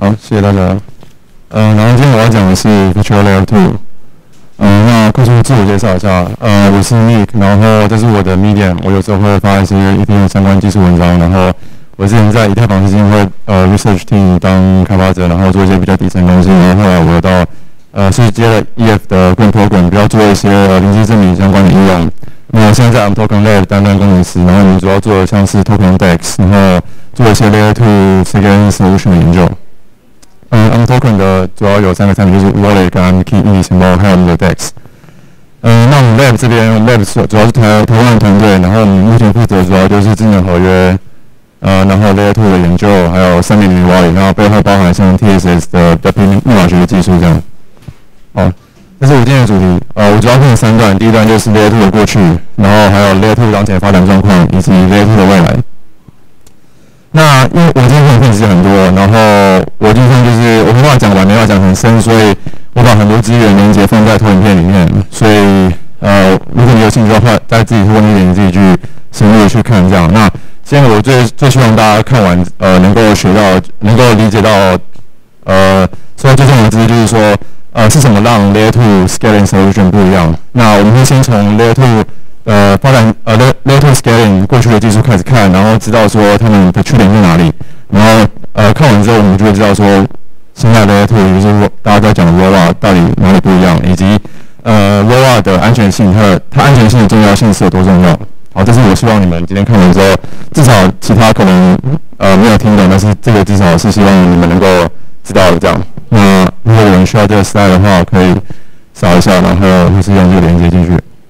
好，谢谢大家。然后今天我要讲的是 Virtual Layer 2。那快速自我介绍一下，我是 Nick， 然后这是我的 Medium， 我有时候会发一些 Ethereum 相关技术文章，然后我之前在以太坊基金会Research Team 当开发者，然后做一些比较底层的东西，然后后来我又到是接了 EF 的 Green Program， 比较做一些临机证明相关的应用。那我现在在 Token Lab 担任工程师，然后我们主要做的像是 Token Dex， 然后做一些 Layer 2 Security Solution 的研究。Token 的主要有3个产品，就是 Wallet 跟 Key 硬钱包，还有我们的 Dex。那我们 Lab 这边 ，Lab 主要是台湾的团队，然后我们目前负责主要就是智能合约，然后 Layer 2的研究，还有3.0 Wallet， 然后背后包含像 TSS 的比较偏密码学的技术这样。好，这是我今天的主题。我主要分3段，第一段就是 Layer 2的过去，然后还有 Layer 2当前的发展状况，以及 Layer 2的未来。那因为我今天影片其实很多，然后我今天就是我没办法讲完，没办法讲很深，所以我把很多资源连结放在投影片里面。所以如果你有兴趣的话，再自己问一点，你自己去深入的去看这样。那今天我最希望大家看完能够学到，能够理解到所以最重要的知识就是说是什么让 Layer 2 Scaling Solution 不一样。那我们会先从 Layer 2发展Layer 2 Scaling 过去的技术开始看，然后知道说他们的缺点在哪里，然后看完之后我们就会知道说现在 Layer 2也就是大家在讲的 ROA 到底哪里不一样，以及ROA 的安全性它安全性的重要性是有多重要。好，这是我希望你们今天看完之后，至少其他可能没有听懂，但是这个至少是希望你们能够知道的这样。那如果有人需要这个 slide 的话，可以扫一下，然后或是用这个连接进去。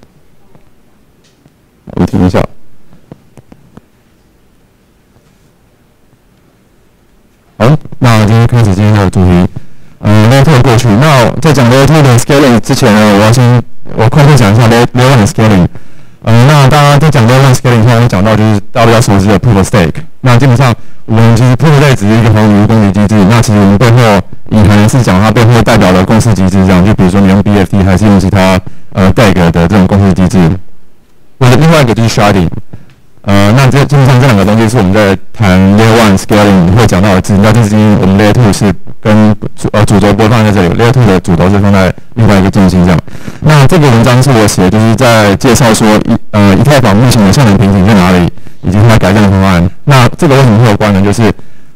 我停一下。好，那今天开始今天的主题，Layer 2过去。那在讲 Layer 2的 Scaling 之前呢，我快速讲一下 Layer 1的 Scaling。那大家在讲 Layer 1 Scaling 上会讲到就是大家比较熟知的 Proof of Stake。那基本上我们其实 Proof of Stake 只是一个黄金攻击机制，那其实我们背后隐含的是讲它背后代表的共识机制，这样就比如说你用 BFT 还是用其他DEG 的这种共识机制。另外一个就是 Sharding， 那基本上这2个东西是我们在谈 Layer 1 Scaling 会讲到的字。那这是因为我们 Layer 2是跟主轴不会放在这里 ，Layer 2的主轴是放在另外一个中心这样。那这个文章是我写，就是在介绍说以太坊目前的效能瓶颈在哪里，以及它改善的方案。那这个为什么会有关呢？就是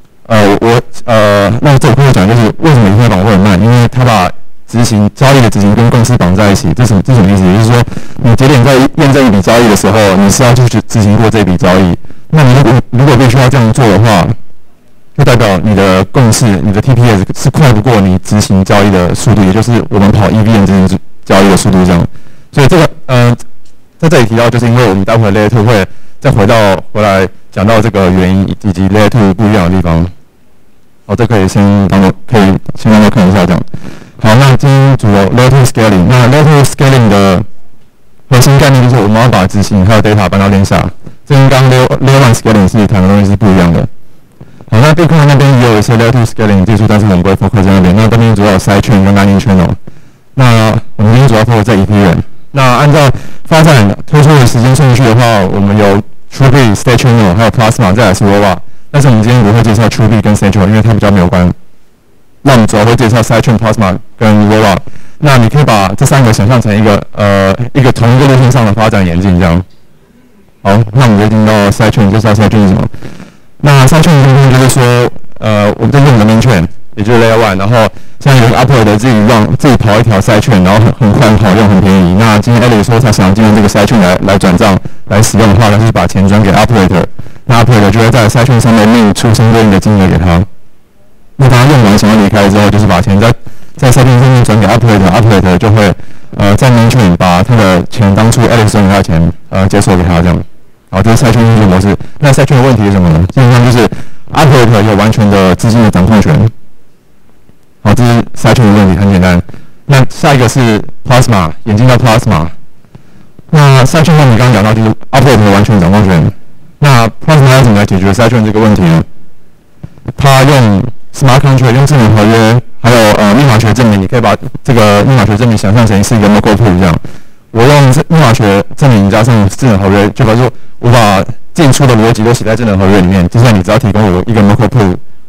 那这我会讲就是为什么以太坊会很慢，因为它把交易的执行跟共识绑在一起，这什么意思？也就是说，你节点在验证一笔交易的时候，你是要去执行过这笔交易。那你如果必须要这样做的话，就代表你的共识、你的 TPS 是快不过你执行交易的速度，也就是我们跑 EVM 执行交易的速度这样。所以这个在这里提到，就是因为我们待会 Layer 2会再回来讲到这个原因以及 Layer 2不一样的地方。好，这可以先让我看一下这样。好，那今天主流 Layer 2 Scaling， 那 Layer 2 Scaling 的核心概念就是我们要把执行还有 data 搬到链下，这跟刚 Layer 1 Scaling 是谈的东西是不一样的。好，那 Bitcoin 那边也有一些 Layer 2 Scaling 技术，但是我们不会 focus 在那边。那这边主要有 Side Chain 跟 Lightning Channel。那我们今天主要 focus 在 Ethereum。那按照发展推出的时间顺序的话，我们有 TrueBit、State Channel 还有 Plasma， 再来是 ROA。但是我们今天不会介绍 TrueBit 跟 State Channel， 因为它比较没有关。那我们主要会介绍 Sidechain、Plasma 跟 ROA。那你可以把这3个想象成一个同一个路线上的发展演进这样。好，那我们就进到 Sidechain， 介绍 Sidechain 是什么。那 Sidechain 的部分就是说，我们这是我们的 Main Chain， 也就是 Layer 1， 然后现在有一个 Operator 自己跑一条 Sidechain， 然后很快很好用，很便宜。那今天 Alex 说他想要进入这个 Sidechain 来转账来使用的话，他是把钱转给 Operator， 那 Operator 就会在 Sidechain 上面命出相对应的金额给他。那当他用完想要离开之后，就是把钱在 Sidechain 上面转给 Operator 就会在 Main Chain 把他的钱当初 Alex 转给他的钱解锁给他这样。好，这是 Sidechain 运作模式。那 Sidechain 的问题是什么呢？基本上就是 Operator 有完全的资金的掌控权。好，这是 Sidechain 的问题，很简单。那下一个是 Plasma， 演进到 Plasma。那 Sidechain 我们刚刚讲到就是 Operator 有完全的掌控权。那 Plasma 要怎么来解决 Sidechain 这个问题呢？他用 Smart Contract 用智能合约，还有密码学证明，你可以把这个密码学证明想象成是一个 Mock Pool 这样。我用密码学证明加上智能合约，就表示我把进出的逻辑都写在智能合约里面。接下来你只要提供我一个 Mock Pool，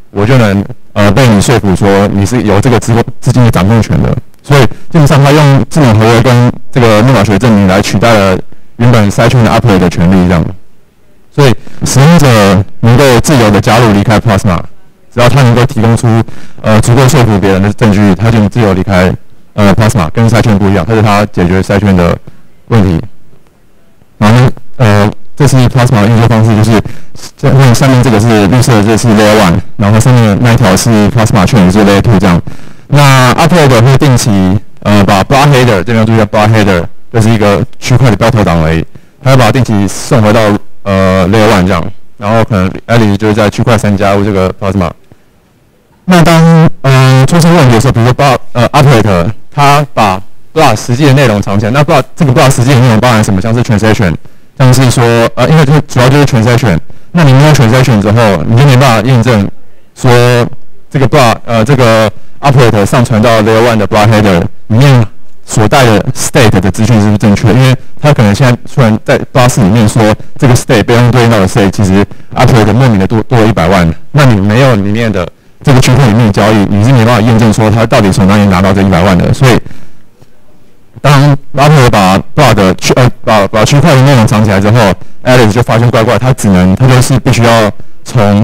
我就能被你说服说你是有这个资金的掌控权的。所以基本上他用智能合约跟这个密码学证明来取代了原本筛选的 upgrade 的权利，这样。所以使用者能够自由的加入离开 Plasma， 只要他能够提供出足够说服别人的证据，他就能自由离开Plasma， 跟筛选不一样，它是他解决筛选的问题。然后这是 Plasma 的运作方式，就是下面这个是绿色的，这是 Layer 1， 然后上面的那一条是 Plasma 确认是 Layer 2这样。那 Upload 会定期把 block header 这边要注意一下 block header 就是一个区块的标头档而已，它会把它定期送回到Layer 1这样，然后可能 Alice 就是在区块3加入这个 Plasma。那当出现问题的时候，比如说Operator 它把 block 实际的内容藏起来，那 block 这个 block 实际的内容包含什么？像是 transaction， 像是说因为这主要就是 transaction， 那你没有 transaction 之后，你就没办法验证说这个 block这个 operator 上传到 Layer 1的 block header 里面所带的 state 的资讯是不是正确？因为它可能现在突然在 block 4里面说这个 state 被用对应到的 state 其实 operator 莫名的多了100万，那你没有里面的这个区块里面的交易，你是没办法验证说它到底从哪里拿到这100万的。所以当 operator 把 block 的把区块的内容藏起来之后 ，Alice 就发现怪怪，他就是必须要从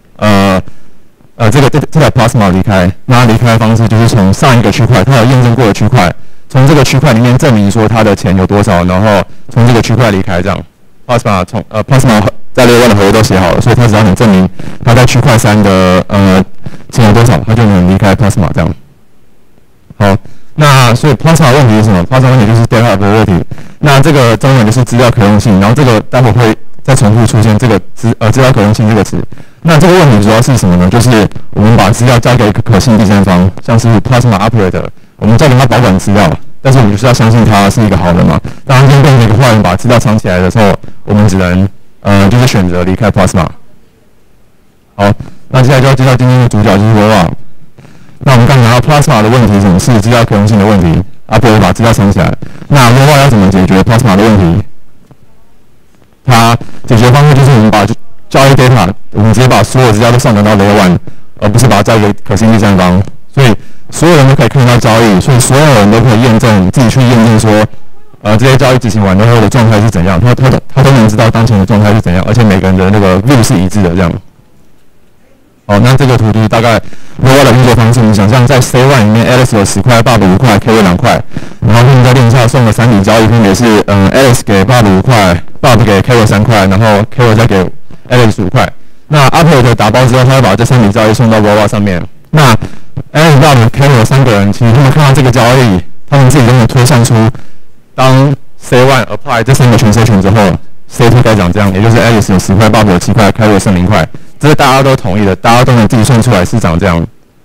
这台 Plasma 离开，那离开的方式就是从上一个区块，他有验证过的区块，从这个区块里面证明说他的钱有多少，然后从这个区块离开，这样 Plasma Plasma 在Layer 1的合约都写好了，所以他只要能证明他在区块3的钱有多少，他就能离开 Plasma 这样。好，那所以 Plasma 问题是什么 ？Plasma 问题就是 data 那这个中文就是资料可用性，然后这个待会会再重复出现这个资料可用性这个词。那这个问题主要是什么呢？就是我们把资料交给可信第三方，像是 Plasma Operator， 我们交给他保管资料，但是我们就是要相信他是一个好人嘛。当今天变成一个坏人把资料藏起来的时候，我们只能就是选择离开 Plasma。好，那接下来就要介绍今天的主角就是 Roa。那我们刚才讲到 Plasma 的问题，什么是资料可用性的问题？Operator 把资料藏起来，那 Roa 要怎么解决 Plasma 的问题？它解决方式就是我们把交易 data， 我们直接把所有资料都上传到 Layer 1， 而不是把它交给可信第三方。所以所有人都可以看到交易，所以所有人都可以验证，自己去验证说，这些交易执行完之后的状态是怎样，他都能知道当前的状态是怎样，而且每个人的那个 view 是一致的这样。好，那这个图就是大概 Roa 的运作方式。你想象在 Stay 1里面 ，Alice 有10块 ，Bob 5块 ，Carry 2块，然后他们在链下送了3笔交易，分别是Alice 给 Bob 5块 ，Bob 给 Carry 3块，然后 Carry 再给 Alice 5块。那 Operator 打包之后，他会把这3笔交易送到 Roa 上面。那 Alice、Bob、Carry 3个人，其实他们看到这个交易，他们自己都能推算出，当 Stay 1 apply 这3个transaction之后 ，Stay 2该长这样，也就是 Alice 有10块 ，Bob 有7块 ，Carry 剩0块。这是大家都同意的，大家都能自己算出来是长这样。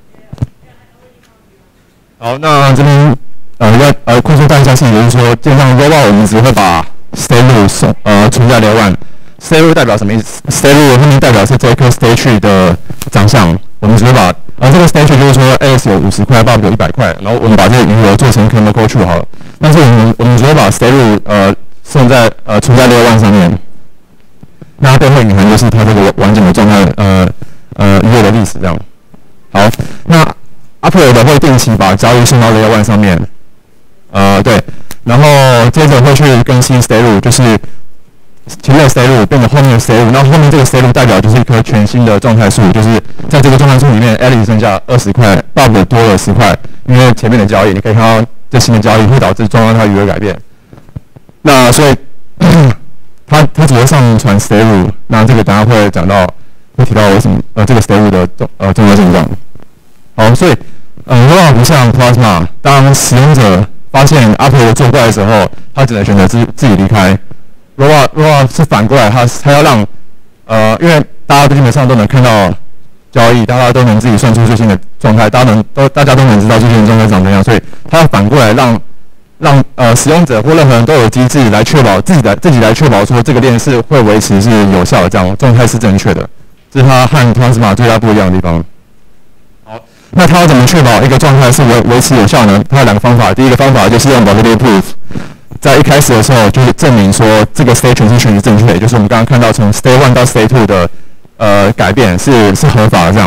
好，那这边要快速带一下细节，就是说，基本上 Roa 我们只会把 Stay Rule 存在 Layer 1。Stay Rule 代表什么意思 ？Stay Rule 后面代表是这颗 Stay Tree 的长相，我们只会把这个 Stay Tree 就是说 Alice 有50块 ，Bob 有100块，然后我们把这个余额做成 Chemical True 好了。但是我们只会把 Stay Rule 存在 Layer 1上面。那它背后隐含就是它这个完整的状态，余额的历史这样。好，那 Operator 会定期把交易送到 Layer 1上面，对，然后接着会去更新 Stay Rule， 就是前面的 Stay Rule 变成后面的 Stay Rule， 那后面这个 Stay Rule 代表就是一颗全新的状态数，就是在这个状态数里面 ，Alice 剩下20块 ，Bob 多了10块，因为前面的交易，你可以看到这新的交易会导致状态余额改变。那所以它只会上传 Stay Rule， 那这个等下会讲到，会提到为什么这个 Stay Rule 的重要性这样。好，所以Roa 不像 Plasma， 当使用者发现 Operator 作怪的时候，他只能选择自己离开。Roa 是反过来，他要让因为大家基本上都能看到交易，大家都能自己算出最新的状态，大家都能知道最新的状态长怎样，所以他要反过来让使用者或任何人都有机制来确保自己来确保说这个链是会维持是有效的，这样状态是正确的。这是它和 Plasma 最大不一样的地方。好，那它要怎么确保一个状态是维持有效呢？它有2个方法。第一个方法就是用 validity proof， 在一开始的时候就是证明说这个 state transition 是正确的，也就是我们刚刚看到从 Stay 1到 Stay 2的改变是合法的这样。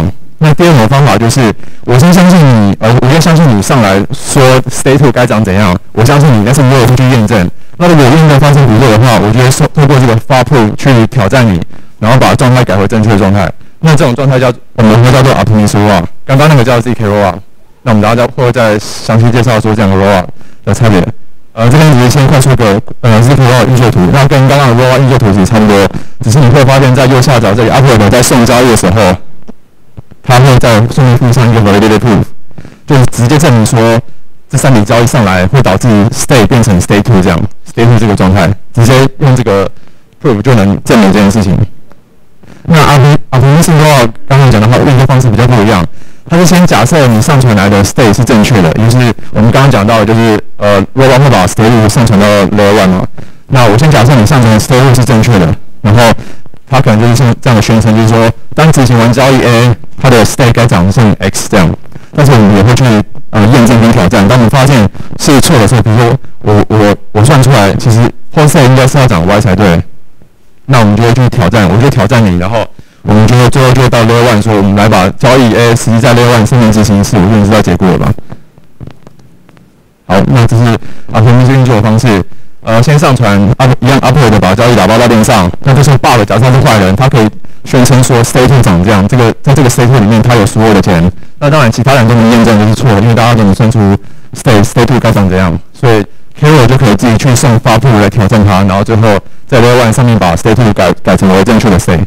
那第二种方法就是，我先相信你，我先相信你上来说 state 2该长怎样，我相信你，但是你有去验证。那如果验证发生不对的话，我就会透过这个发 proof 去挑战你，然后把状态改回正确的状态。那这种状态我们会叫做 optimistic rollup， 刚刚那个叫 ZK rollup。那我们等下会再详细介绍说这两个 rollup 的差别。这边只是先快速个ZK rollup 运作图，那跟刚刚的 rollup 运作图其实差不多，只是你会发现在右下角这里 upload 在送交易的时候，它会在顺便附上一个 validated proof， 就是直接证明说这3笔交易上来会导致 state 变成 state 2这样 ，state 2这个状态，直接用这个 proof 就能证明这件事情。那 optimistic rollup 刚刚讲的话，运作方式比较不一样，它是先假设你上传来的 state 是正确的，也就是我们刚刚讲到的，就是rollup 会把 state 2上传到 layer 1嘛。那我先假设你上传的 state 2是正确的，然后它可能就是像这样的宣称，就是说当执行完交易 A， 它的 state 该长成 X 这样。但是我们也会去验证跟挑战。当我们发现是错的时候，比如说我算出来，其实 whole state 应该是要长 Y 才对。那我们就会去挑战，我就挑战你，然后我们就会最后就会到 layer 1说，我们来把交易 A 实际在 layer 1上面执行一次，我就能知道结果了吧？好，那这是optimistic运作的方式。先上传一样 upload 把交易打包到链上，那就是 bug 假设他是坏人，他可以宣称说 state 2长这样，在这个 state 2里面他有所有的钱。那当然其他人都能验证这是错的，因为大家都能算出 state 2该长怎样，所以 Carol 就可以自己去送发布来挑战它，然后最后在 layer 1上面把 state 2改成为正确的 state。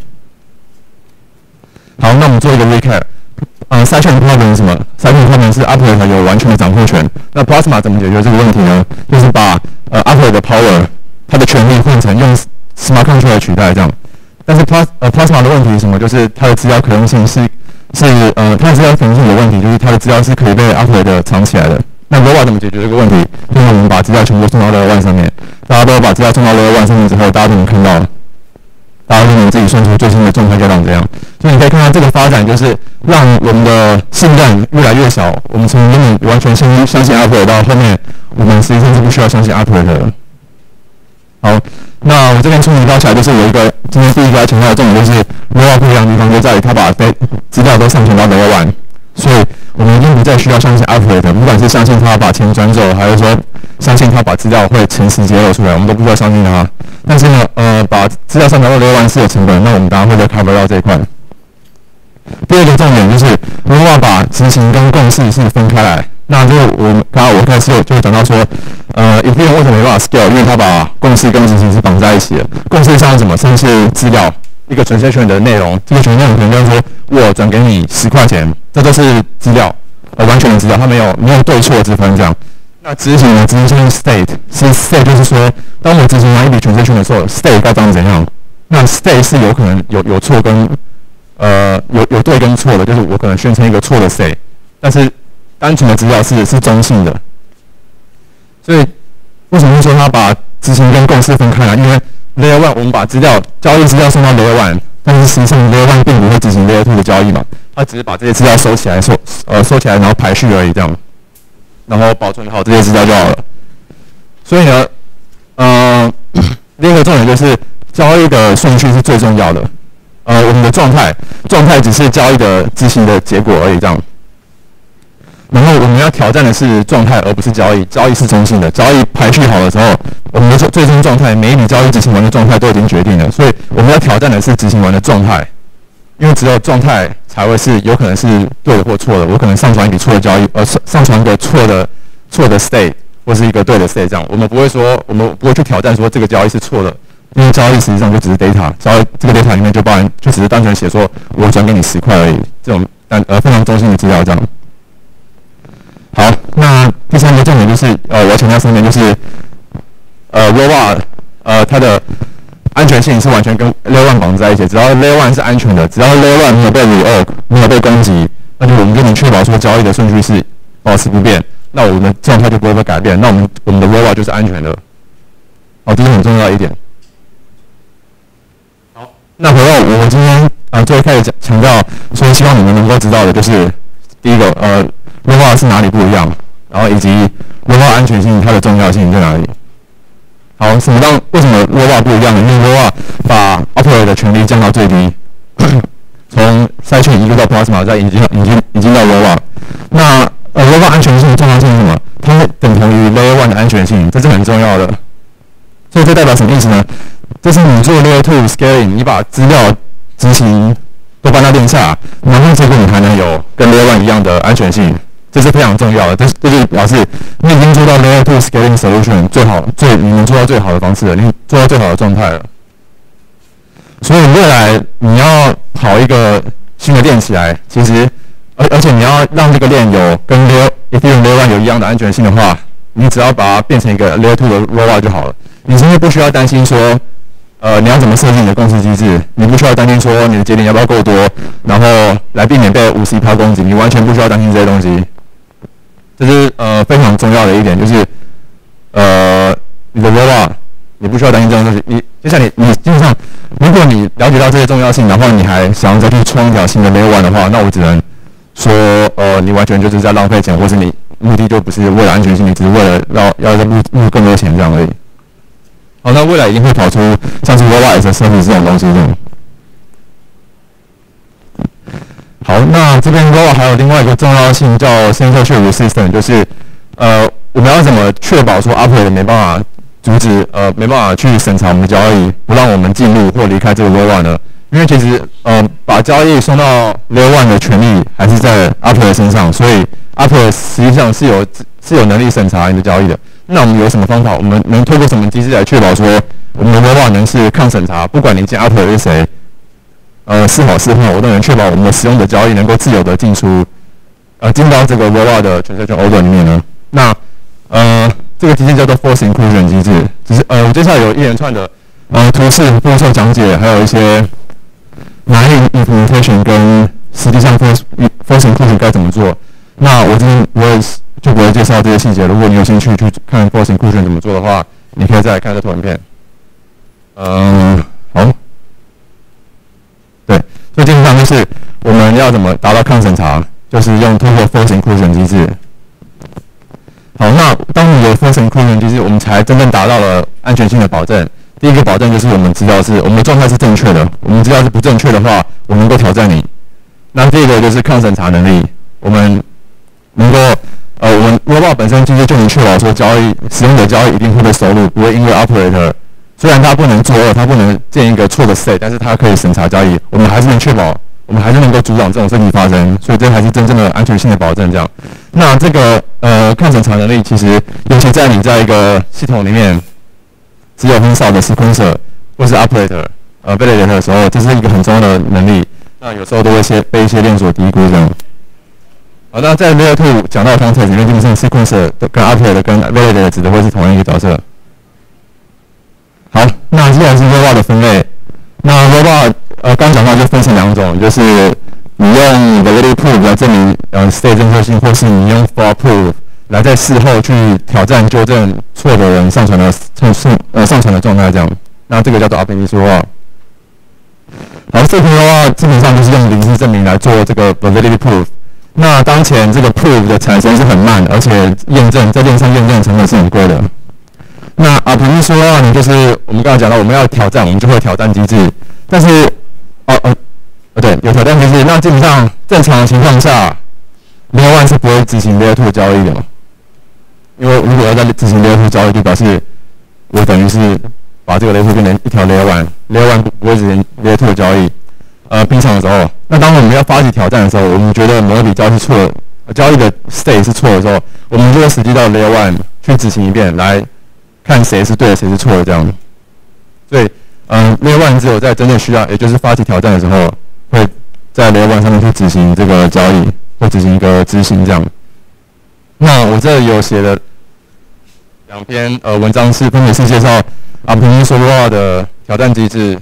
好，那我们做一个 recap。Sidechain problem 是什么 ？Sidechain problem 是 Upload 有完全的掌控权。那 Plasma 怎么解决这个问题呢？就是把Upload 的 power 它的权利换成用 Smart Contract 来取代这样。但是 Plasma 的问题是什么？就是它的资料可用性它的资料可用性有问题，就是它的资料是可以被 Upload 藏起来的。那 Rollup 怎么解决这个问题？就是我们把资料全部送到 layer 1上面，大家都把资料送到 layer 1上面之后，大家都能看到。大家都能自己算出最新的状态该长怎样，所以你可以看到这个发展就是让我们的信任越来越小。我们从原本完全相信 Upload 到后面，我们实际上是不需要相信 Upload 的。好，那我这边梳理到起来就是有一个今天第一个要强调的重点就是 Rollup 不一样的地方就在于它把资料都上传到 layer 1，所以我们已经不再需要相信 Upload， 不管是相信他把钱转走，还是说相信他把资料会诚实揭露出来，我们都不需要相信他。但是呢，把资料上传到layer 1是有成本，那我们当然会再 cover 到这一块。第二个重点就是 Rollup 把执行跟共识是分开来。那这个我开始就讲到说，Ethereum 为什么没办法 scale？ 因为它把共识跟执行是绑在一起的。共识像是什么？像是资料，一个transaction的内容，这个内容可能就是说我转给你10块钱，这都是资料，完全的资料，它没有对错之分这样。那执行呢？执行就是 state 就是说，当我执行完一笔transaction的时候 ，state 该长怎样？那 state 是有可能有错跟有对跟错的，就是我可能宣称一个错的 state， 但是单纯的资料是中性的。所以为什么说它把执行跟共识分开呢？因为 layer 1我们把交易资料送到 layer 1，但是实际上 layer 1并不会执行 layer 2的交易嘛，它只是把这些资料收起来，然后排序而已这样。然后保存好这些资料就好了。所以呢，另一个重点就是交易的顺序是最重要的。我们的状态只是交易的执行的结果而已，这样。然后我们要挑战的是状态，而不是交易。交易是中性的，交易排序好了之后，我们的最终状态，每一笔交易执行完的状态都已经决定了。所以我们要挑战的是执行完的状态，因为只有状态才会是有可能是对的或错的。我可能上传一笔错的交易，上传一个错的 state 或是一个对的 state 这样。我们不会去挑战说这个交易是错的，因为交易实际上就只是 data， 交易这个 data 里面就只是单纯写说我转给你10块而已，这种非常中性的资料这样。好，那第三个重点就是我要强调3点，就是Rollup它的安全性是完全跟 layer 1绑在一起，只要 layer 1是安全的，只要 layer 1没有被 reorg 没有被攻击，那就我们就能确保说交易的顺序是保持不变，那我们的状态就不会被改变，那我们的 Rollup 就是安全的。好，这是很重要的一点。好，那回到我们今天最开始强调，所以希望你们能够知道的就是第一个Rollup 是哪里不一样，然后以及 Rollup 安全性它的重要性在哪里。好，为什么 Rollup 不一样呢？因为 Rollup 把 operator 的权利降到最低，从筛选移入到 Plasma， 再引进到 ROBA。那ROBA 安全性重要性是什么？它等同于 Layer 1的安全性，这是很重要的。所以这代表什么意思呢？就是你做 Layer 2 Scaling， 你把资料执行都帮它练下，然后结果你还能有跟 Layer 1一样的安全性，这是非常重要的。这就表示你已经做到 Layer 2 Scaling Solution 你能做到最好的方式了，你做到最好的状态了。所以未来你要跑一个新的链起来，其实而且你要让这个链有跟 Ethereum Layer 1有一样的安全性的话，你只要把它变成一个 Layer 2的 ROBA 就好了。你甚至不需要担心说，你要怎么设计你的共识机制，你不需要担心说你的节点要不要够多，然后来避免被5C抛攻击，你完全不需要担心这些东西。这是非常重要的一点，就是你的 ROBA 你不需要担心这种东西。就像你基本上，如果你了解到这些重要性，然后你还想要再去创一条新的 Layer 1的话，那我只能说，你完全就是在浪费钱，或是你目的就不是为了安全性，你只是为了要募更多钱这样而已。好，那未来一定会跑出像是 ROBA as a Service 这种东西这种。好，那这边 ROBA 还有另外一个重要性叫 Censorship Resistant， 就是我们要怎么确保说 Operator 没办法阻止没办法去审查我们的交易，不让我们进入或离开这个 Layer 1呢？因为其实把交易送到 Layer 1的权利还是在 Operator 身上，所以 Operator 实际上是有能力审查你的交易的。那我们有什么方法？我们能透过什么机制来确保说我们的 Layer 1能是抗审查？不管你进 Operator 是谁，是好是坏，我都能确保我们的使用者交易能够自由的进出，进到这个 Layer 1的 Transaction Order 里面呢？那这个机制叫做 Force Inclusion 机制，只是我接下来有一连串的图示附送讲解，还有一些naive implementation 跟实际上 Force Inclusion 该怎么做。那我就不会介绍这些细节。如果你有兴趣去看 Force Inclusion 怎么做的话，你可以再来看这投影片。好，对，所以基本上就是我们要怎么达到抗审查，就是透过 Force Inclusion 机制。好，那当你有 Force Inclusion 机制，我们才真正达到了安全性的保证。第一个保证就是我们的状态是正确的，我们资料是不正确的话，我们能够挑战你。那第二个就是抗审查能力，我们能够我们 ROBA 本身机制就能确保说使用者交易一定会被收录，不会因为 Operator 虽然它不能作恶，它不能建一个错的 state， 但是它可以审查交易，我们还是能确保。我们还是能够阻挡这种事情发生，所以这才是真正的安全性的保证。这样，那这个抗审查能力，其实尤其在你在一个系统里面只有很少的 sequencer 或是 operator validator 的时候，这是一个很重要的能力。那有时候都会被一些链所低估这样。好，那在 Layer 2讲到的 context 里面，基本上 sequencer 跟 operator 跟 validator 指的会是同一个角色。好，那接下来是 ROBA 的分类。那 ROBA刚讲到就分成两种，就是你用 validity proof 来证明state 正确性，或是你用 fraud proof 来在事后去挑战纠正错的人上传的状态这样。那这个叫做 optimized ROBA。好，这篇的话基本上就是用零式证明来做这个 validity proof。那当前这个 proof 的产生是很慢，而且在链上验证成本是很贵的。那optimized ROBA呢，就是我们刚才讲到我们要挑战，我们就会有挑战机制，但是对，有挑战机制。那基本上正常的情况下 ，Layer 1是不会执行 Layer 2的交易的嘛？因为如果要在执行 Layer 2交易，就表示我等于是把这个 Layer 2变成一条 Layer 1，Layer 1不会执行 Layer 2的交易。平常的时候，那当我们要发起挑战的时候，我们觉得某一笔交易是错的，交易的 state 是错的时候，我们就会实际到 Layer 1去执行一遍，来看谁是对的，谁是错的这样。所以Layer 1只有在真正需要，也就是发起挑战的时候，会在 Layer 1上面去执行这个交易，或执行一个执行这样。那我这里有写了2篇文章，分别是介绍optimized ROBA的挑战机制。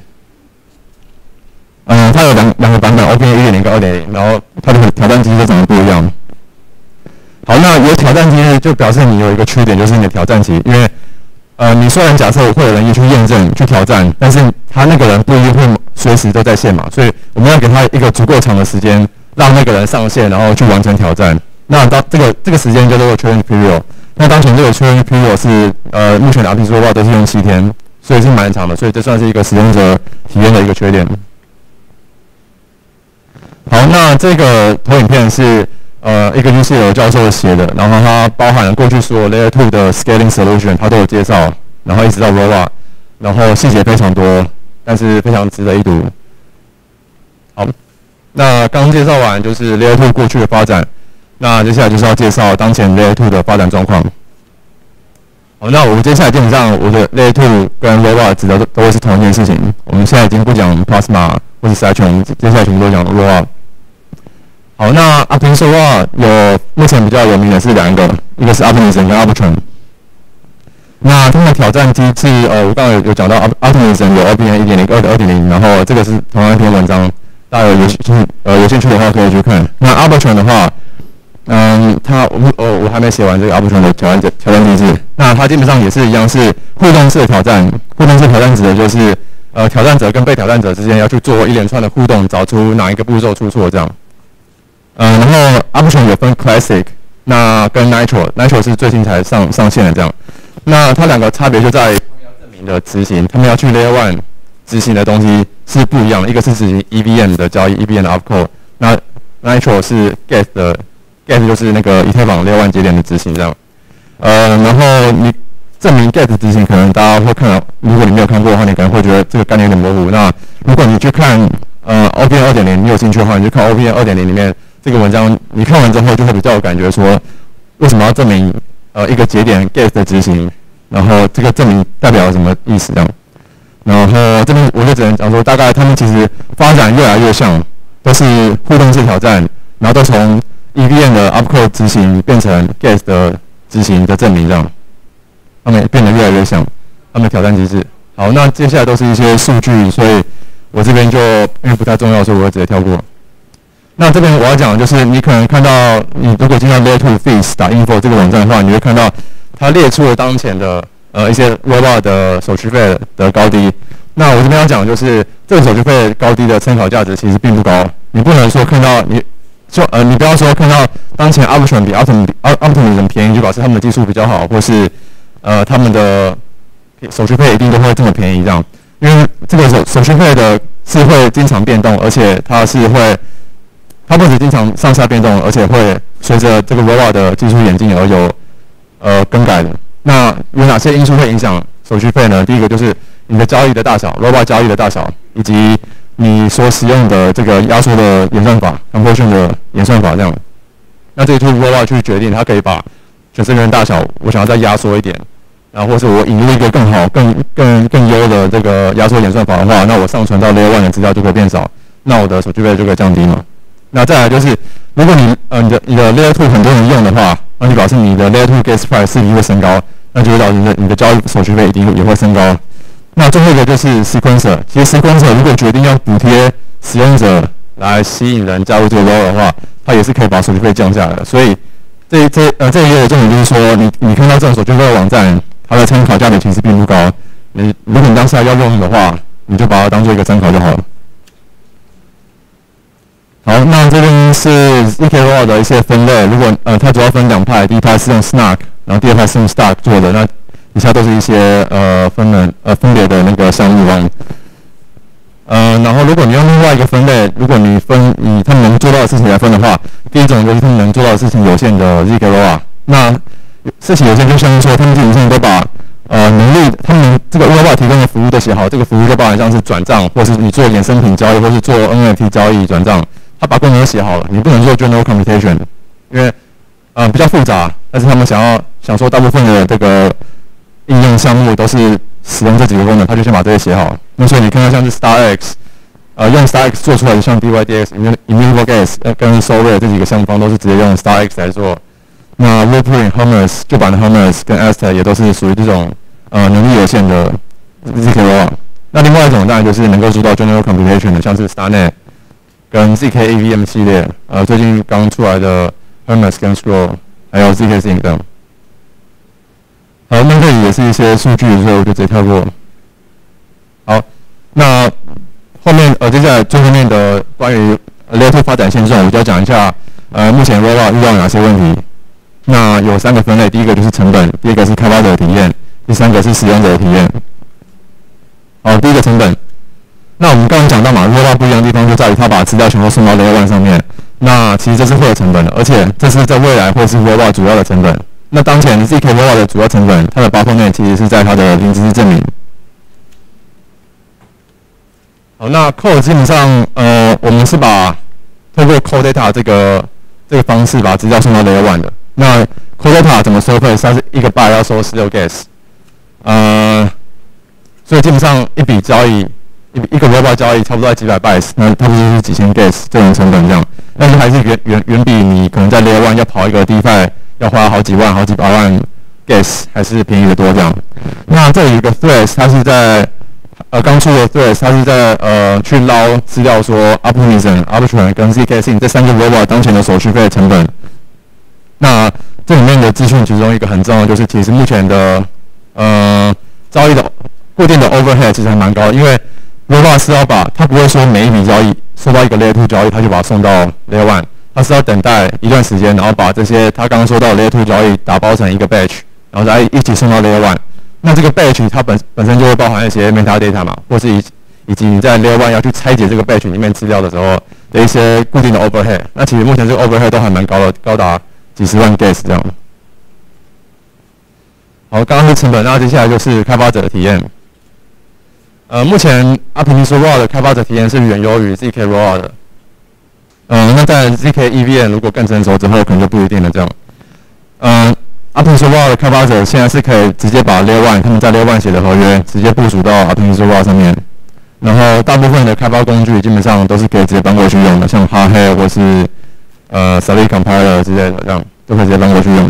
它有两个版本 ，OPA 1.0跟2.0，然后它的挑战机制长得不一样。好，那有挑战机制就表示你有一个缺点，就是你的挑战期，因为你虽然假设会有人去验证、去挑战，但是他那个人不一定会随时都在线嘛，所以我们要给他一个足够长的时间，让那个人上线，然后去完成挑战。那这个时间叫做 challenge period。那当前这个 challenge period 是目前的 optimized ROBA都是用7天，所以是蛮长的，所以这算是一个使用者体验的一个缺点。好， 那这个投影片是一个 UCL 教授写的，然后它包含了过去所有 Layer 2的 Scaling Solution， 它都有介绍，然后一直到 Rollup， 然后细节非常多，但是非常值得一读。好，那刚介绍完就是 Layer 2过去的发展，那接下来就是要介绍当前 Layer 2的发展状况。好，那我们接下来基本上我的 Layer 2跟 Rollup 指的都会是同一件事情。我们现在已经不讲 Plasma 或是 Sidechain， 接下来全部都讲 Rollup。好，那 Optimism Rollup 有目前比较有名的是两个，一个是 Optimism 跟 Arbitrum。那他们的挑战机制，我刚刚有讲到 Optimism 有 OPN 1.0、2.0， 然后这个是同样一篇文章，大家有兴趣的话可以去看。那 Arbitrum 的话，我还没写完这个 Arbitrum 的挑战机制。那它基本上也是一样，是互动式的挑战。互动式挑战指的就是挑战者跟被挑战者之间要去做一连串的互动，找出哪一个步骤出错这样。然后 Arbitrum 有分 Classic， 那跟 Nitro 是最近才上线的这样。那它两个差别就在于他们要证明的执行，他们要去 Layer 1执行的东西是不一样的，一个是执行 EVM 的交易 ，EVM 的 opcode， 那 Nitro 是 Get 就是那个以太坊 Layer 1节点的执行这样。然后你证明 Get 执行，可能大家会看到，如果你没有看过的话，你可能会觉得这个概念有点模糊。那如果你去看OPN 2.0， 你有兴趣的话，你就看 OPN 2.0 里面这个文章，你看完之后就会比较有感觉，说为什么要证明一个节点 Get 的执行，然后这个证明代表什么意思这样。然后这边我就只能讲说，大概他们其实发展越来越像，都是互动式挑战，然后都从 EVM 的 opcode 执行变成 Get 的执行的证明这样，他们变得越来越像，他们的挑战机制。好，那接下来都是一些数据，所以我这边就因为不太重要，所以我会直接跳过。那这边我要讲的就是，你可能看到，你如果进到 Layer 2 Fees.info 这个网站的话，你会看到它列出了当前的一些 Rollup 的手续费的高低。那我这边要讲的就是，这个手续费高低的参考价值其实并不高。你不能说看到你不要说看到当前 Arbitrum 比 Optimism 便宜，就表示他们的技术比较好，或是他们的手续费一定都会这么便宜这样。因为这个手续费的是会经常变动，而且它不止经常上下变动，而且会随着这个 Rollup 的技术演进而有更改的。那有哪些因素会影响手续费呢？第一个就是你的交易的大小 ，Rollup 交易的大小，以及你所使用的这个压缩的演算法 （compression 的演算法）这样。那这个就是 Rollup 去决定，它可以把全身源大小，我想要再压缩一点，然后或是我引入一个更好、更优的这个压缩演算法的话，那我上传到 Layer 1的资料就会变少，那我的手续费就可以降低嘛。那再来就是，如果你的 Layer 2很多人用的话，那就表示你的 Layer 2 Gas Price 势必会升高，那就会导致你的交易手续费一定也会升高。那最后一个就是 Sequencer， 其实 Sequencer 如果决定要补贴使用者来吸引人加入这个 Rollup 的话，它也是可以把手续费降下来的。所以这一页的重点就是说，你看到这种手续费的网站，它的参考价值其实并不高。如果你当时还要用的话，你就把它当做一个参考就好了。好，那这边是 ZK Rollup 的一些分类。如果它主要分两派，第一派是用 Snark， 然后第二派是用 Stark 做的。那以下都是一些分别的那个项目方。然后如果你用另外一个分类，如果你以他们能做到的事情来分的话，第一种就是他们能做到的事情有限的 ZK Rollup。那事情有限就像是说，他们基本上都把能力，他们这个 Rollup 提供的服务都写好，这个服务就包含像是转账，或是你做衍生品交易，或是做 NFT 交易转账。他把功能都写好了，你不能做 general computation， 因为比较复杂，但是他们想说大部分的这个应用项目都是使用这几个功能，他就先把这些写好。那所以你看到像是 StarX， 用 StarX 做出来的像 DYDX、Immutable Gas 跟 Solr 这几个项目方都是直接用 StarX 来做。那 Blueprint、Hermes 旧版的 Hermes 跟 Aztec 也都是属于这种能力有限的 ZK Rollup。那另外一种当然就是能够做到 general computation 的，像是 StarNet。跟 ZK EVM 系列，最近刚出来的 Hermes 跟 Scroll， 还有 ZK Sync 等。好，那这里也是一些数据，所以我就直接跳过。好，那后面接下来最后面的关于 Layer 2发展现状，我就要讲一下目前 Rollup 遇到哪些问题。那有3个分类，第一个就是成本，第二个是开发者的体验，第三个是使用者的体验。好，第一个成本。 那我们刚刚讲到嘛 ，robot 不一样的地方就在于它把资料全部送到 Layer 1上面。那其实这是会有成本的，而且这是在未来会是 robot 主要的成本。那当前 zk robot 的主要成本，它的bottleneck其实是在它的零知识证明。好，那 code 基本上，我们是把透过 code data 这个方式把资料送到 Layer 1的。那 code data 怎么收费？它是1个 byte 要收16 gas。所以基本上一笔交易，一个 robot 交易差不多在几百 bytes， 那差不多就是几千 gas 这种成本这样。但是还是远比你可能在 Layer 1要跑一个 DeFi 要花好几万、好几百万 gas 还是便宜的多这样。那这里有一个 Threads， 它是在刚出的 Threads， 它是在去捞资料说 Optimism、Arbitrum 跟 zkSync 这3个 robot 当前的手续费成本。那这里面的资讯其中一个很重要的就是，其实目前的交易的固定的 overhead 其实还蛮高的，因为 robot 是要把它不会说每一笔交易收到一个 Layer 2交易，它就把它送到 Layer 1，它是要等待一段时间，然后把这些他刚刚说到的 Layer 2交易打包成一个 batch， 然后再一起送到 Layer 1。那这个 batch 它本身就会包含一些 metadata 嘛，或是以及你在 Layer 1要去拆解这个 batch 里面资料的时候的一些固定的 overhead。那其实目前这个 overhead 都还蛮高的，高达几十万 gas 这样。好，刚刚是成本，那接下来就是开发者的体验。目前 Optimism Rollup 的开发者体验是远优于 zk Rollup 的。那在 zk EVM 如果更成熟之后，可能就不一定了这样。Optimism Rollup 的开发者现在是可以直接把 Layer 1他们在 Layer 1写的合约直接部署到 Optimism Rollup 上面，然后大部分的开发工具基本上都是可以直接搬过去用的，像 Hardhat 或是Solid Compiler 之类的，这样都可以直接搬过去用。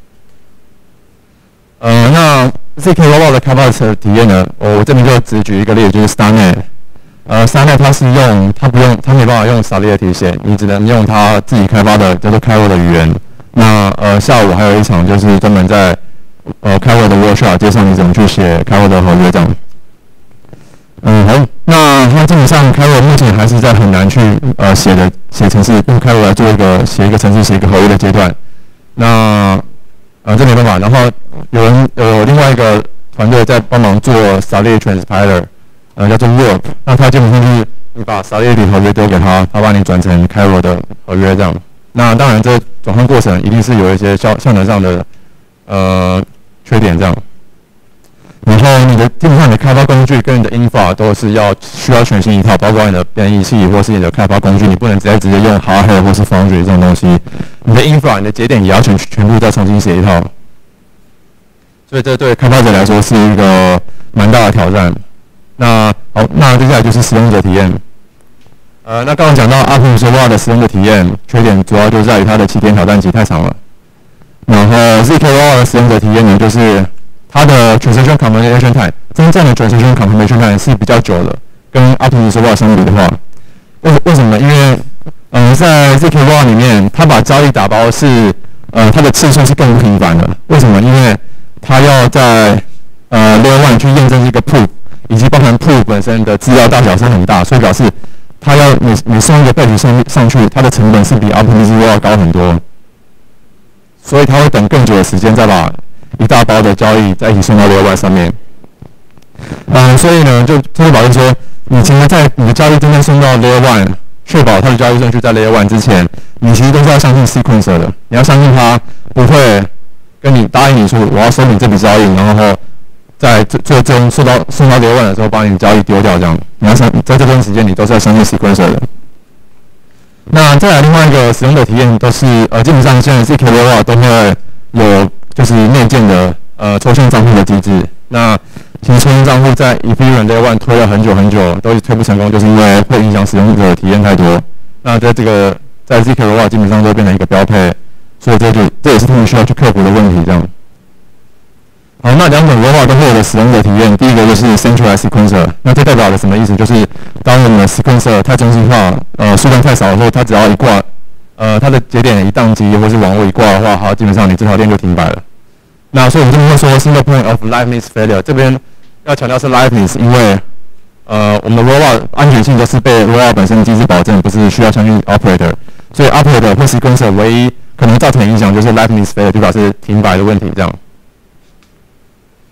那 zk Rollup 的开发者体验呢？我这边就只举一个例子，就是 Starnet。Starnet 它没办法用 Solidity 写，你只能用它自己开发的叫做 Cairo 的语言。那下午还有一场就是专门在Cairo 的 workshop 介绍你怎么去写 Cairo 的合约这样。好，那它基本上 Cairo 目前还是在很难去写程式，用 Cairo 来做写一个程式写一个合约的阶段。那这没办法，然后有另外一个团队在帮忙做 Solidity Transpiler， 叫做 Warp。那它基本上就是你把 Solidity 合约丢给他，他帮你转成 Cairo 的合约这样。那当然，这转换过程一定是有一些效能上的缺点这样。然后基本上你的开发工具跟你的 infra 都是需要全新一套，包括你的编译器或是你的开发工具，你不能直接用 Hardhat 或是 Foundry 这种东西。你的 infra 你的节点也要全部再重新写一套。所以这对开发者来说是一个蛮大的挑战。那好，那接下来就是使用者体验。那刚刚讲到 Optimism Rollup 的使用者体验，缺点主要就在于它的7天挑战期太长了。然后 zk Rollup 的使用者体验呢，就是它的 Transaction Confirmation Time， 真正的 Transaction Confirmation Time 是比较久的，跟 Optimism Rollup 相比的话，为什么呢？因为在 zk Rollup 里面，它把交易打包是它的次数是更频繁的。为什么？因为它要在Layer 1去验证这个 proof， 以及包含 proof 本身的资料大小是很大，所以表示它要每送一个 batch 上去，它的成本是比 Optimism Rollup 高很多，所以它会等更久的时间再把一大包的交易在一起送到 Layer 1上面。所以呢，就保证说，你其实在你的交易真正送到 Layer 1，确保它的交易顺序在 Layer 1之前，你其实都是要相信 sequencer 的，你要相信它不会跟你答应你说我要收你这笔交易，然后在最终送到Layer 1的时候，把你交易丢掉这样。你要在这段时间，你都是要相信 sequencer 的。那再来另外一个使用者体验都是基本上现在 zk Rollup 都会有就是内建的抽象账户的机制。那其实抽象账户在 Ethereum Layer 1推了很久很久，都推不成功，就是因为会影响使用者体验太多。那在zk Rollup 基本上都变成一个标配，所以这也是他们需要去克服的问题这样。好，那两种 Rollup 都会有的使用者体验，第一个就是 Centralized Sequencer。那这代表了什么意思？就是当我们的 Sequencer 太中心化，数量太少的时候，它只要一挂，它的节点一宕机或是网络一挂的话，好，基本上你这条链就停摆了。那所以我们这边会说 Single Point of Liveness Failure， 这边要强调是 Liveness， 因为我们的 Rollup 安全性都是被 Rollup 本身的机制保证，不是需要相信 Operator， 所以 Operator 或 Sequencer 唯一可能造成的影响就是 Liveness Failure， 就表示停摆的问题这样。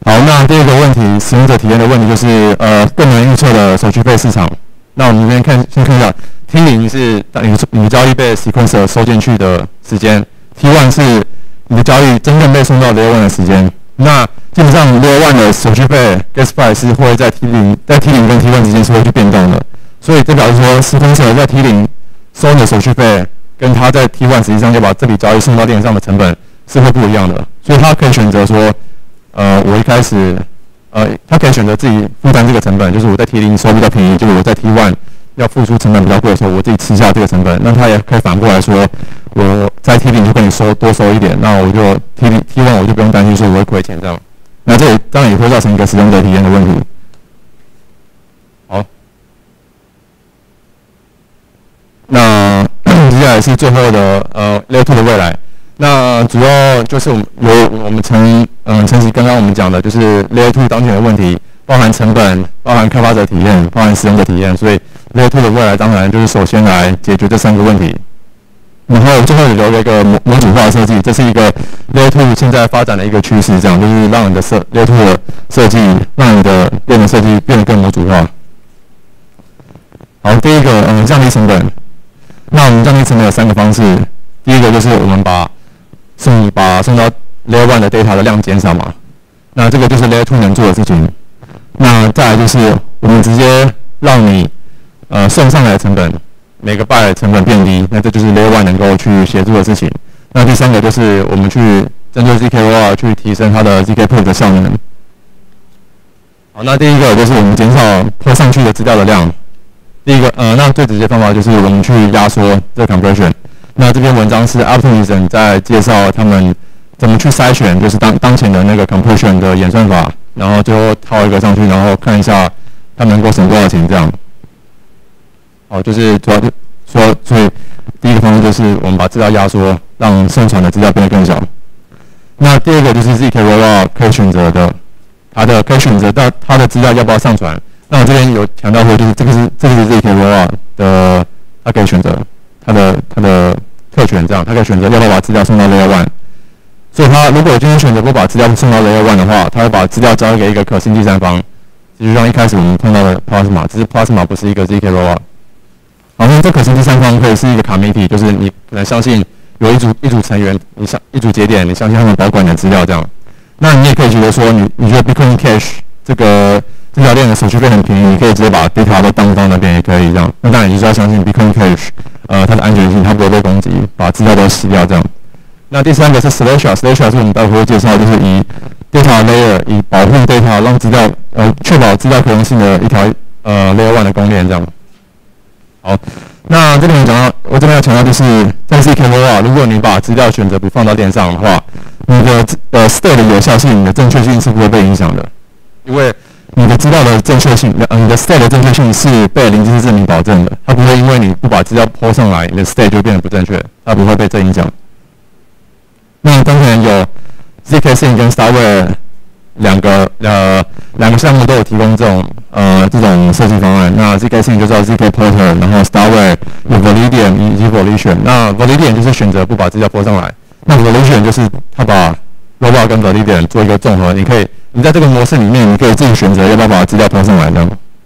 好，那第二个问题，使用者体验的问题就是更难预测的手续费市场。那我们这边先看一下 ，T0 是你的交易被 sequencer 收进去的时间 ，T1 是你的交易真正被送到 Layer 1的时间。那基本上 Layer 1的手续费 gas price 是会在 T0 跟 T1 之间是会去变动的，所以这表示说 sequencer 在 T0 收你的手续费，跟他在 T1 实际上就把这笔交易送到链上的成本是会不一样的，所以他可以选择说，我一开始。他可以选择自己负担这个成本，就是我在 T0 收比较便宜，就是我在 T1 要付出成本比较贵的时候，我自己吃下这个成本。那他也可以反过来说，我在 T0 就跟你多收一点，那我就 T1 我就不用担心说我会亏钱这样。那这里当然也会造成一个使用者体验的问题。好，那接下来是最后的Layer 2的未来。那主要就是我们承袭刚刚我们讲的，就是 Layer 2当前的问题，包含成本、包含开发者体验、包含使用者体验，所以 Layer 2的未来当然就是首先来解决这3个问题。然后最后留了一个模组化的设计，这是一个 Layer 2现在发展的一个趋势，这样就是让你的Layer 2的设计，让你的链的设计变得更模组化。好，第一个降低成本。那我们降低成本有3个方式，第一个就是我们把送到 Layer 1的 data 的量减少嘛，那这个就是 Layer 2能做的事情。那再来就是我们直接让你送上来的成本每个 byte 成本变低，那这就是 Layer 1能够去协助的事情。那第3个就是我们去针对 zk-OR 去提升它的 zk-proof 的效能。好，那第一个就是我们减少泼上去的资料的量。第一个那最直接方法就是我们去压缩这个 compression。那这篇文章是 Optimism 在介绍他们怎么去筛选，就是当前的那个 compression 的演算法，然后最后套一个上去，然后看一下他们能够省多少钱这样。好，就是主要就说，所以第一个方面就是我们把资料压缩，让上传的资料变得更小。那第二个就是 zk-OR 可以选择的，可以选择到它的资料要不要上传。那我这边有强调过，就是这个是 zk-OR 的，它可以选择。它的特权这样，它可以选择要不要把资料送到 Layer 1。所以它如果今天选择不把资料送到 Layer 1的话，它会把资料交给一个可信第三方，就像一开始我们碰到的 Plasma， 只是 Plasma 不是一个 zk-OR。好，那这可信第三方可以是一个 committee， 就是你可能相信有一组成员，一组节点，你相信他们保管的资料这样。那你也可以觉得说，你觉得 Bitcoin Cash 这条链的手续费很便宜，你可以直接把 data 都当到那边也可以这样。那当然你就是要相信 Bitcoin Cash， 它的安全性，它不会被攻击，把资料都洗掉这样。那第3个是 Slasher 是我们待会会介绍，就是以 data layer 以保护 data， 让资料确保资料可用性的一条Layer 1的公链这样。好，那这里我这边要强调就是在 zk-OR， 如果你把资料选择不放到链上的话，你的state 的有效性、你的正确性是不会被影响的。因为你的资料的正确性，你的 state 的正确性是被零知识证明保证的，它不会因为你不把资料抛上来，你的 state 就变得不正确，它不会被这影响。那当然有 zkSync 跟 Starware 两个项目都有提供这种设计方案。那 zkSync 就叫 zk-Porter， 然後 Starware 有 Validium 以及 Volition。那 Validium 就是选择不把资料抛上来，那 Volition 就是它把 Robot 跟 Validium 做一个综合，你在这个模式里面，你可以自己选择要不要把资料抛上来的。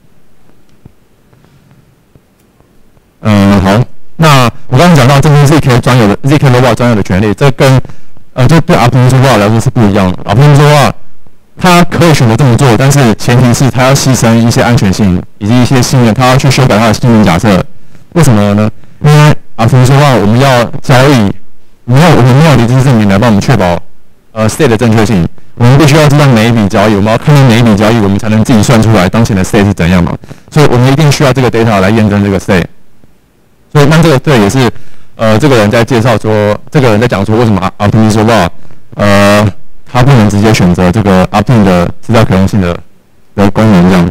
好，那我刚刚讲到这是 zk-Robot 专有的权利，这跟就对 Optimism 来说是不一样的。Optimism 它可以选择这么做，但是前提是它要牺牲一些安全性以及一些信任，它要去修改它的信任假设。为什么呢？因为Optimism我们要交易，我们要零知识证明来帮我们确保state 的正确性。我们必须要知道每一笔交易，我们要看到每一笔交易，我们才能自己算出来当前的 state 是怎样嘛。所以我们一定需要这个 data 来验证这个 state。所以那这个对也是这个人在介绍说，这个人在讲说为什么 Optimism 他不能直接选择这个 Optim 的资料可用性的功能这样。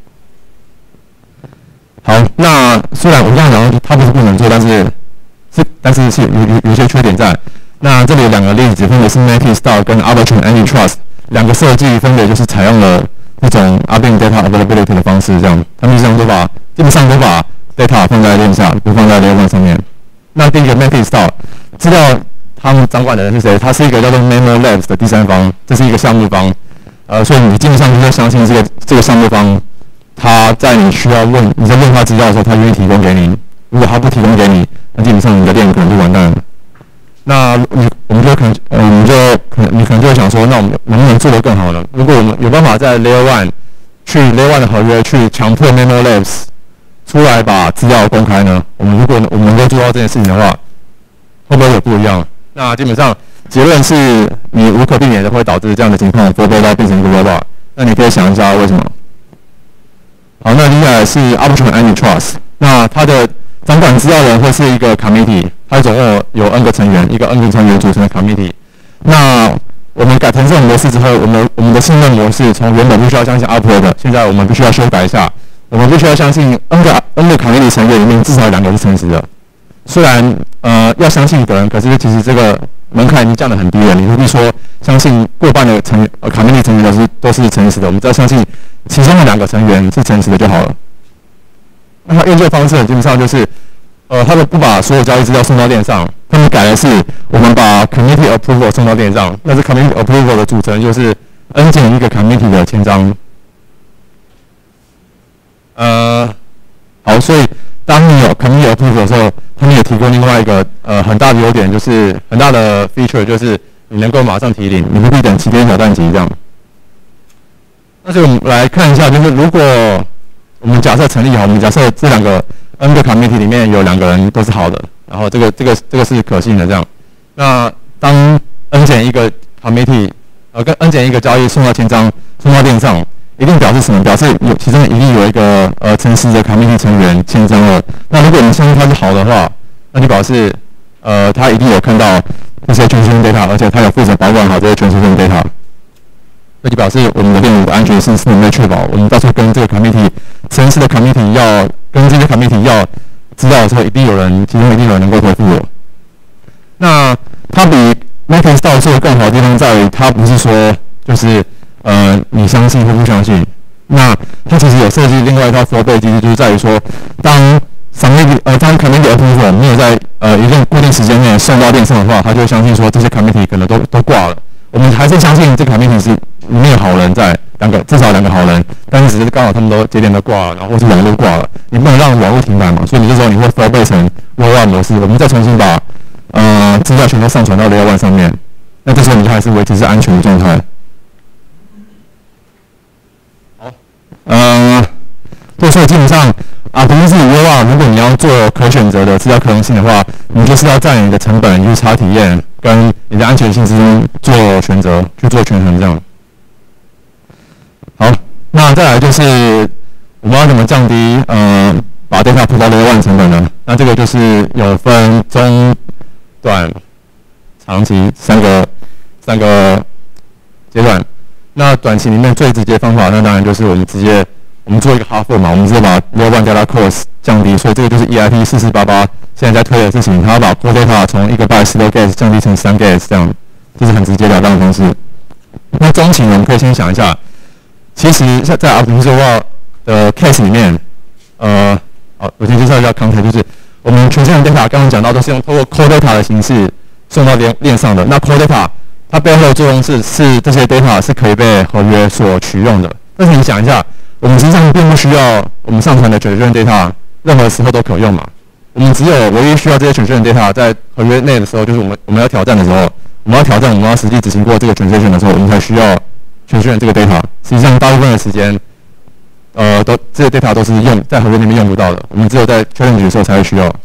好，那虽然我刚刚讲到它不是不能做，但是有一些缺点在。那这里有2个例子，分别是 Matic-Star 跟 Arbitrum Antitrust 2个设计，分别就是采用了这种 Optim Data Availability 的方式，这样他们基本上都把 data 放在链下，不放在 Layer 1上面。那第一个 Matic-Star 知道他们掌管的人是谁？他是一个叫做 Memo Labs 的第三方，这是一个项目方。 所以你基本上就是相信这个项目方，他在你需要你在问他资料的时候，他愿意提供给你。如果他不提供给你，那基本上你的链可能就完蛋了。那我们就可能你可能就会想说，那我们能不能做得更好呢？如果我们有办法在 Layer 1去 Layer 1的合约去强迫 Memo Labs 出来把资料公开呢？如果我们能够做到这件事情的话，会不会有不一样？那基本上结论是你无可避免的会导致这样的情况 ，Full Robot 变成一个 Robot。那你可以想一下为什么？好，那接下来是 Arbitrum Antitrust。那它的掌管资料人会是一个 committee， 它总共有 N 个成员，一个 N 个成员组成的 committee。那我们改成这种模式之后，我们的信任模式从原本必须要相信 Upload 的，现在我们必须要修改一下，我们必须要相信 N 个 committee 成员里面至少2个是诚实的。虽然要相信一个人，可是其实这个门槛已经降得很低了。你何必说相信过半的committee成员都是诚实的？我们只要相信其中的2个成员是诚实的就好了。那它运作方式基本上就是，他们不把所有交易资料送到链上，他们改的是我们把 committee approval 送到链上。那这 committee approval 的组成就是 n 减1个 committee 的签章。好，所以当你有 committee approval 的时候，他们也提供另外一个很大的优点，就是很大的 feature， 就是你能够马上提领，你不必等7天小淡季这样。那所以我们来看一下，就是如果我们假设成立好，我们假设这2个 N 个 committee 里面有2个人都是好的，然后这个是可信的这样。那当 N 减1个 committee 跟 N 减1个交易送到签章送到链上，一定表示什么？表示其中一定有一个诚实的 committee 成员签章了。那如果你相信他是好的话，那就表示他一定有看到这些全身 data， 而且他有负责保管好这些全身 data。那就表示我们的链路的安全性是能被确保。我们到时候跟这个 committee 诚实的 committee 要跟这些 committee 要资料的时候，其中一定有人能够回复我。那它比 MakerDAO 做的更好的地方在于，它不是说就是你相信或不相信。那它其实有设计另外一套 flow back 机制，就是在于说，当 committee approval 没有在一定固定时间内送到链上的话，他就会相信说这些 committee 可能都挂了。我们还是相信这个 committee 是里面有好人在，至少2个好人，但是只是刚好他们节点都挂了，然后或是网络挂了，你不能让网络停摆嘛，所以你这时候你会 flow back 成 Layer 1模式，我们再重新把资料全都上传到 Layer 1上面，那这时候你还是维持是安全的状态。好，对，所以基本上Arbitrum 是如果你要做可选择的资料可用性的话，你就是要在你的成本、去查体验跟你的安全性之中做选择，去做权衡这样。好，那再来就是我们要怎么降低把 data 铺到Layer 1成本呢？那这个就是有分中、短、长期三个阶段。那短期里面最直接方法，那当然就是我们做一个 hard fork 嘛，我们直接把 Layer 1 data cost 降低，所以这个就是 EIP 4488现在在推的事情，它要把 core data 从1个 byte 10 gas 降低成3 gas 这样，这是很直截了当的方式。那中期呢，我们可以先想一下，其实在 Arbitrum 的 case 里面，我先介绍一下 context， 就是我们全线的 data 刚刚讲到都是用透过 core data 的形式送到链上的，那 core data 它背后的作用是这些 data 是可以被合约所取用的。但是你想一下，我们实际上并不需要我们上传的transaction data任何时候都可用嘛。我们唯一需要这些transaction data在合约内的时候，就是我们要挑战的时候，我们要实际执行过这个transaction的时候，我们才需要transaction这个 data。实际上大部分的时间，这些 data 都是在合约里面用不到的，我们只有在 challenge 的时候才会需要。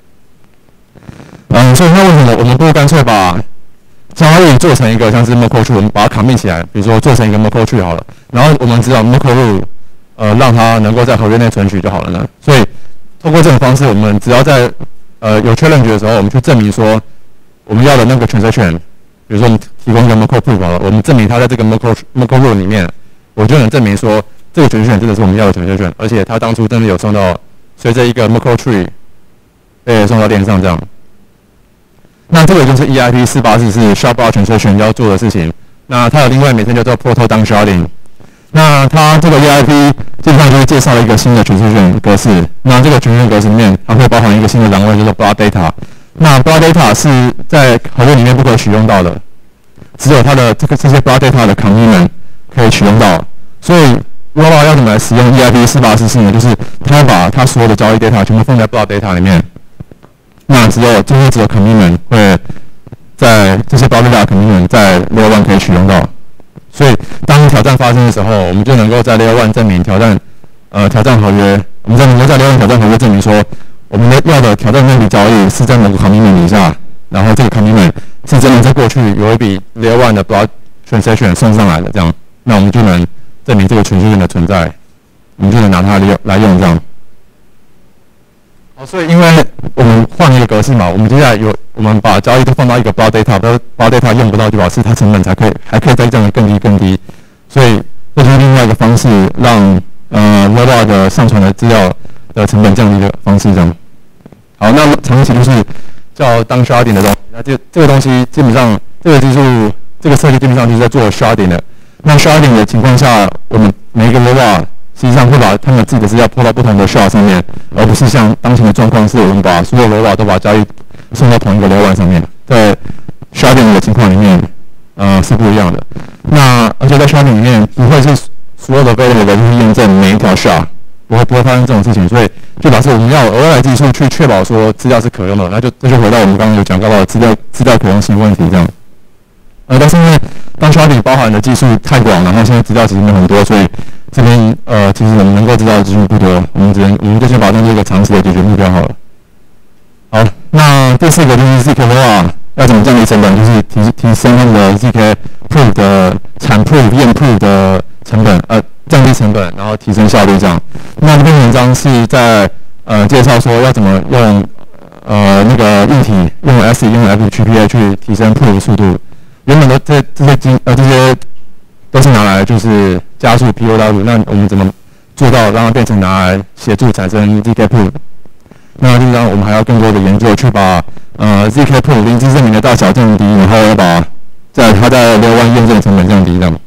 所以那为什么我们不如干脆把交易做成一个像是 Merkle tree， 我们把它 commit 起来，比如说做成一个 Merkle tree 好了，然后我们只要 Merkle rule， 让它能够在合约内存取就好了呢。所以透过这种方式，我们只要在有 challenge 的时候，我们去证明说我们要的那个 transaction， 比如说我们提供一个 Merkle proof 好了，我们证明它在这个 Merkle rule 里面，我就能证明说这个 transaction 真的是我们要的 transaction， 而且它当初真的有送到随着一个 Merkle tree 被送到链上这样。那这个就是 EIP 484是 Sharp-out transaction 要做的事情。那它有另外名称叫做 Proto downsharding。那它这个 EIP 基本上就是介绍了一个新的 transaction 格式。那这个 transaction 格式里面，它会包含一个新的栏位，叫做 block data。那 block data 是在合约里面不可以使用到的，只有它的这些 block data 的 commitment 可以取用到。所以 Rolla 要怎么来使用 EIP4844呢？就是它把它所有的交易 data 全部放在 block data 里面，那只有 commitment 会在这些 block data commitment 在 Layer 1可以取用到。所以当挑战发生的时候，我们就能够在 Layer 1证明挑战合约，我们能够在 Layer 1挑战合约证明说，我们要的挑战那笔交易是在某个 commitment 底下，然后这个 commitment 是真的在过去有一笔 Layer 1的 block transaction 送上来的，这样，那我们就能证明这个transaction的存在，我们就能拿它来用这样。好，所以因为我们换一个格式嘛，我们接下来我们把交易都放到一个 block data，block data 用不到就表示它成本还可以再降得更低，所以这就是另外一个方式让Rolla 的上传的资料的成本降低的方式这样。好，那长期就是叫当 sharding 的东西，那这个东西基本上这个技术这个设计基本上就是在做 sharding 的。那 sharding 的情况下，我们每一个 Rolla 实际上会把他们自己的资料拖到不同的 shard 上面，而不是像当前的状况是我们把所有 Rolla 都把交易送到同一个 Layer 1上面。在 sharding 的情况里面，是不一样的。那而且在 sharding 里面不会是所有的 available 都去验证每一条 shard， 不会发生这种事情，所以就表示我们要额外的技术去确保说资料是可用的。那这就回到我们刚刚有讲到的资料可用性问题这样。但是因为当 sharding 包含的技术太广，然后现在资料其实没有很多，所以这边其实我们能够知道的资讯不多，我们就先把它当做一个长期的解决目标好了。好，那第四个就是 ZK Rolla 要怎么降低成本，就是提升他们的 ZK proof 的产 proof 验 proof 的成本，降低成本，然后提升效率这样。那这篇文章是在介绍说要怎么用那个硬体用 ASIC 用 FPGA 去提升 proof 速度。原本的这些都是拿来就是加速 POW， 那我们怎么做到让它变成拿来协助产生 ZK proof？ 那就让我们还要更多的研究去把ZK proof 零知证明的大小降低，然后要把它在Layer 1验证成本降低这样。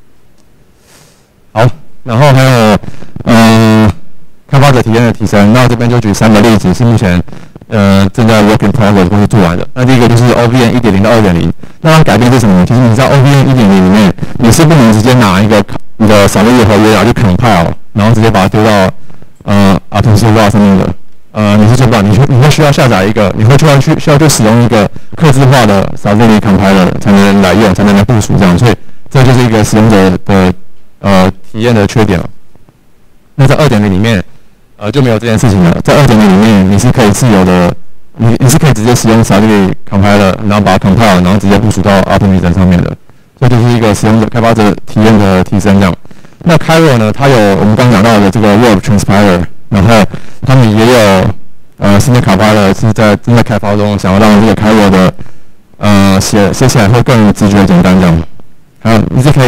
好，然后还有开发者体验的提升。那这边就举3个例子，是目前正在 work in progress 或是做完的。那第一个就是 OVN 1.0 到 2.0， 那它改变是什么呢？其实你在 OVN 1.0里面，你是不能直接拿一个你的扫地合约去 compile， 然后直接把它丢到OpenSea Rolla 上面的。你是做不到，你会需要下载一个，你会需要去使用一个客制化的扫地 compiler 才能来用，才能来部署这样。所以这就是一个使用者的体验的缺点了。那在 2.0 里面，就没有这件事情了。在 2.0 里面，你是可以自由的，你是可以直接使用扫地 compiler， 然后把它 compile， 然后直接部署到 OpenVISION 上面的。这就是一个使用者开发者体验的提升这样。那 Cairo 呢，它有我们刚讲到的这个 Web Transpiler， 然后他们也有新的卡巴勒是正在开发中，想要让这个 Cairo 的写起来会更直觉简单这样。还有 ZK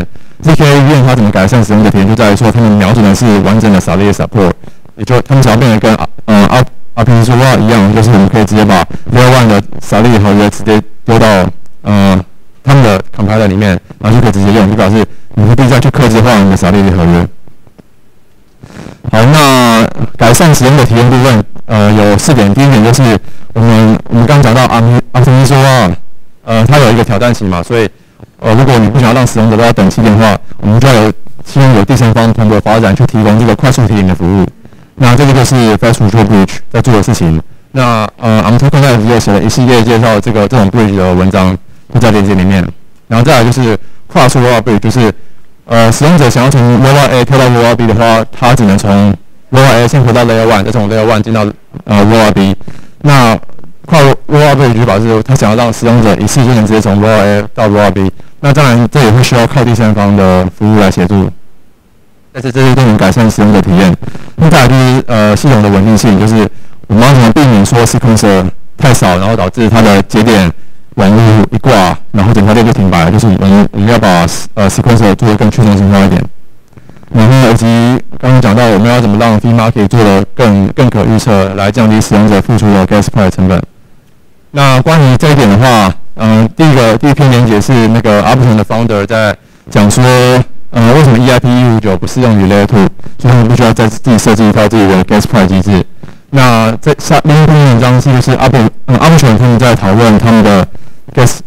EVM 它怎么改善使用者体验，就在于说他们瞄准的是完整的扫地 support， 也就他们想要变得跟RPG Rolla 一样，就是我们可以直接把 Layer 1的扫地合约直接丢到他们的 compiler 里面，然后就可以直接用，就表示你不必再去客制化你的扫地合约。好，那改善使用者体验部分，有4点。第一点就是我们刚讲到RPG Rolla，它有一个挑战期嘛，所以如果你不想要让使用者都要等7天的话，我们就要希望有第三方团队发展去提供这个快速提领的服务。那这个就是 Fast Control Bridge 在做的事情。那Amtech也写了一系列介绍这种 Bridge 的文章，就在链接里面。然后再来就是跨出 Rolla Bridge， 就是使用者想要从 Rolla A 跳到 Rolla B 的话，他只能从 Rolla A 先回到 Layer 1， 再从 Layer 1进到Rolla B。那跨 Rolla Bridge 就表示他想要让使用者一次就能直接从 Rolla A 到 Rolla B。那当然这也会需要靠第三方的服务来协助。但是这些都能改善使用者体验。那再来就是系统的稳定性，就是我们要怎么避免说 sequencer 太少，然后导致它的节点网路一挂，然后整条链就停摆了。就是我们要把sequencer 做得更去中心化一点。然后以及刚刚讲到我们要怎么让 fee market 做得更可预测，来降低使用者付出的 gas price 成本。那关于这一点的话，第一篇连结是那个 Arbitrum 的 founder 在讲说。为什么 EIP159 不适用于 Layer 2？ 所以他们必须要自己设计一套自己的 gas price 机制。那在另一篇文章是Arbitrum他们在讨论他们的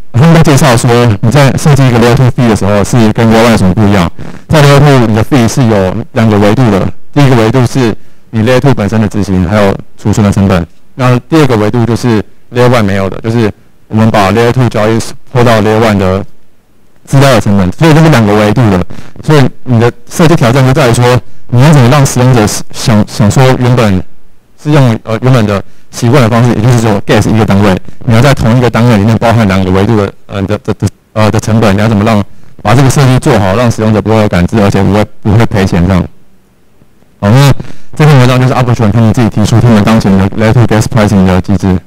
他们在介绍说，你在设计一个 Layer 2 fee 的时候，是跟 Layer 1有什么不一样？在 Layer 2，你的 fee 是有2个维度的。第一个维度是你 Layer 2本身的执行，还有储存的成本。然后第二个维度就是 Layer 1没有的，就是我们把 Layer 2交易拖到 Layer 1的资料的成本。所以这是2个维度的。所以你的设计挑战就在于说，你要怎么让使用者想说原本是用原本的习惯的方式，也就是说 gas 一个单位，你要在同一个单位里面包含2个维度的成本，你要怎么把这个设计做好，让使用者不会有感知，而且不会赔钱这样。好，那这篇文章就是 Arbitrum 他们自己提出他们当前的 Layer 2 gas pricing 的机制。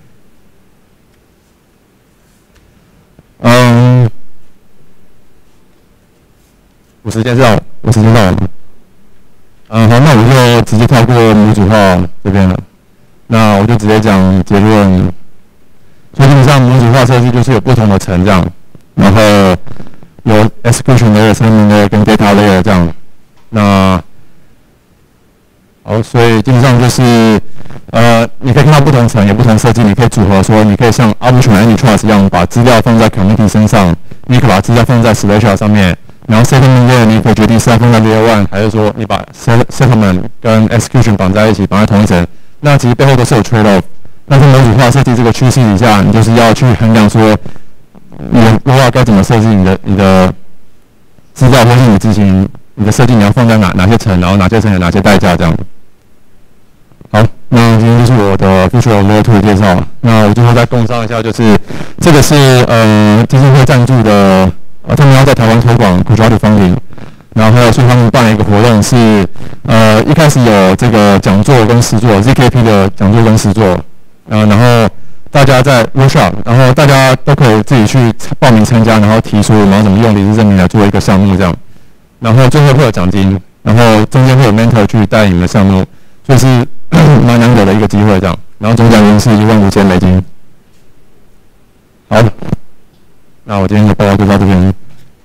我时间到了吗？好，那我就直接跳过模组化这边了。那我就直接讲结论。所以基本上模组化设计就是有不同的层这样，然后有 execution layer、streaming layer 跟 data layer 这样。那好，所以基本上就是你可以看到不同层有不同设计，你可以组合说，你可以像 Arbitrum Antitrust 一样把资料放在 committee 身上，你可以把资料放在 Slasher 上面。然后 settlement layer 你可以决定是要放在 layer 1，还是说你把 settlement 跟 execution 绑在一起，绑在同一层。那其实背后都是有 trade off。但是模组化设计这个趋势底下，你就是要去衡量说，你的规划该怎么设计你的资料，或是你执行你的设计你要放在哪些层，然后哪些层有哪些代价这样。好，那今天就是我的 Future of Layer 2的介绍。那我最后再工商一下，就是这个是基金会赞助的。他们要在台湾推广 Quadratic Funding， 然后所以他们办了一个活动是，一开始有这个讲座跟实作 ，ZKP 的讲座跟实作，然后大家在 workshop， 然后大家都可以自己去报名参加，然后提出然后怎么用理事证明来做一个项目这样，然后最后会有奖金，然后中间会有 mentor 去带你们的项目，所以是蛮难得的一个机会这样，然后总奖金是15000美金。好。那我今天的报告就到这边。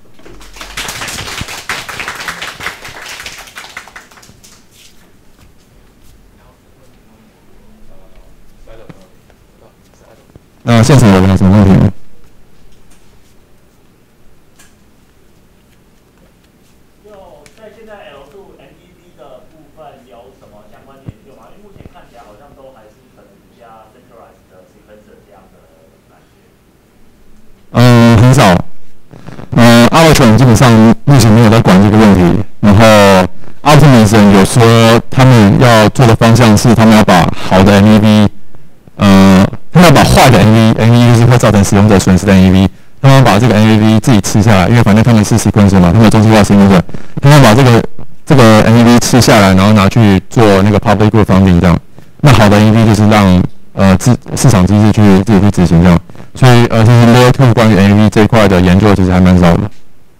那现场有没有什么问题吗？ 就在现在 L2 MDB 的部分有什么相关研究吗？因为目前看起来好像都还是可能比较 centralized 的 sequencer 这样的感觉。 很少。Arbitrum 基本上目前没有在管这个问题。然后 Optimism 有说他们要做的方向是，他们要把好的 MEV， 他们要把坏的 MEV 就是会造成使用者损失的 MEV， 他们把这个 MEV 自己吃下来，因为反正他们是 sequencer 嘛，他们有中心化 sequencer， 他们把这个 MEV 吃下来，然后拿去做那个 public good funding 这样。那好的 MEV 就是让市场机制自己去执行这样。所以其实 Layer 2关于 MEV 这一块的研究其实还蛮少的。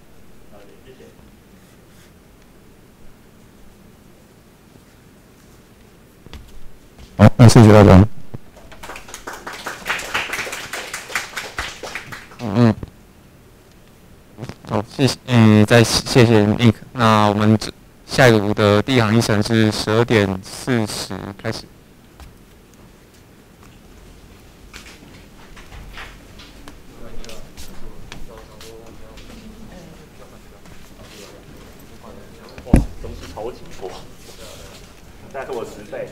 好，那谢谢大家。 好，谢谢，再谢谢 Nick。那我们下一个的第一行议程是12:40开始。 哇，东西超级多，大概是我10倍。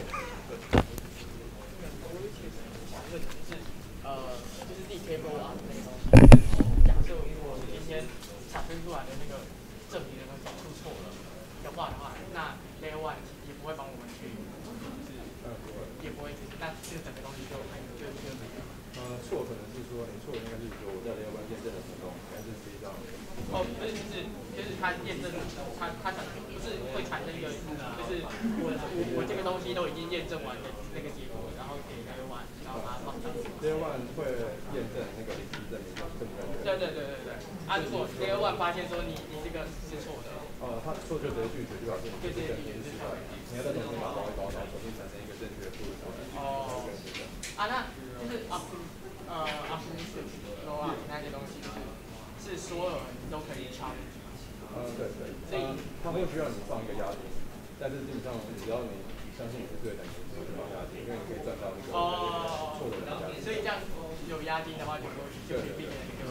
就是 D-table 啊那个东西。假设如果今天产生出来的那个证明的那个角度错了的话，那 Layer 1也不会帮我们去，也不会，那这个整个东西就没了。 错可能是说你错应该是说我在Layer 1验证的成功，但是实际上就是它验证它就是会产生一个，就是我这个东西都已经验证完的那个结果，然后给 Layer 1，然后把它放上去。 Layer 1会验证那个理事证明正不正确。 对。如果 Layer 1发现说你这个是错的， 他错就直接拒绝，就表示你这个证明是失败，你要再重新把它包一包，然后重新产生一个正确的数字出来。 那就是 optimistic low up 那些东西，是所有人都可以抄。 对。所以他会需要你放一个押金，但是基本上只要你相信你是对的，你就放押金，因为你可以赚到那个错的人的押金。 所以这样有押金的话，就可以避免那个。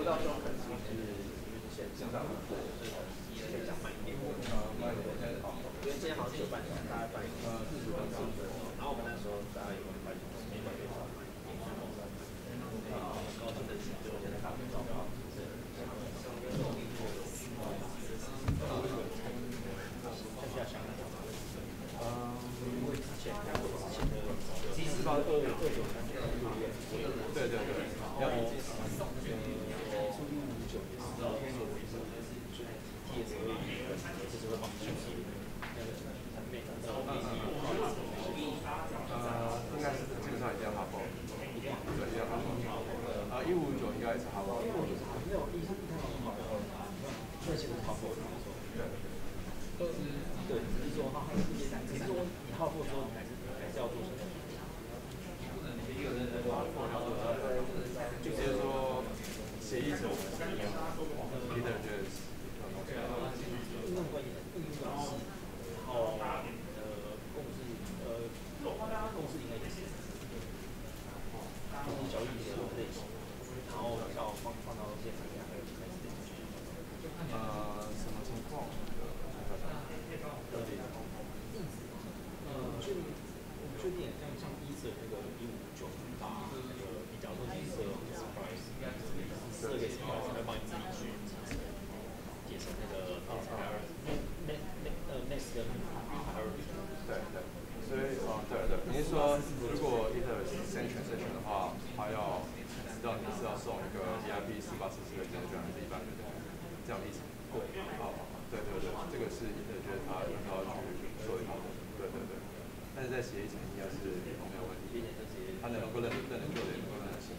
到时候可能是线上线上慢一点，慢一点，现在好，因为今天好像是有半小时，大概半40分钟，然后我们那时候大概有快时间越来越少，高中的时候现在看不到。对对对，然后出159也是TS 就是会帮你选题，应该是基本上一定要哈佛，对，一定要哈佛。1559应该也是哈佛。没有，一看到哈佛，那些都是哈佛。对，对，只是说哈佛，只是说你哈佛之后还是要做什么？就直接说协议者，Peter 觉得应用关系，然后共识应该也是，交易的类型，然后要放到现场还有其他时间。什么情况？我不确定，像一次那个1559，你假如说一次 surprise， 这个 surprise 会帮你自己去解成那个next 跟 priority。对对，所以对，你是说如果一个 sanction 的话，他要知道你是要送一个 VIP 4844的证券还是一般的这样的意思？对，对，这个是一个觉得他应该要去做一套的，对。但是在协议层应该是没有问题，他能够认旧的，能够认得清。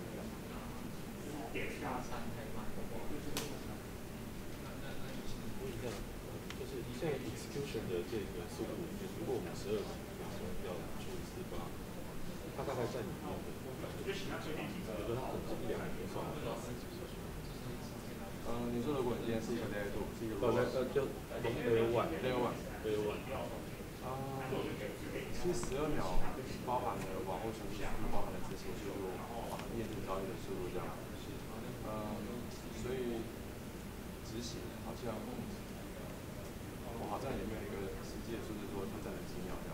就是现在 execution 的这个速度里面，如果我们12秒要去48，它大概占你用的50%，我觉得它可能是1-2年就算了。 你说如果你今天是一个 layer 2，是一个就 layer 1。 其实12秒包含了网络处理，包含了执行速度，验证交易的速度这样。所以执行好像我好像也没有一个实际的数字说它占了几秒这样。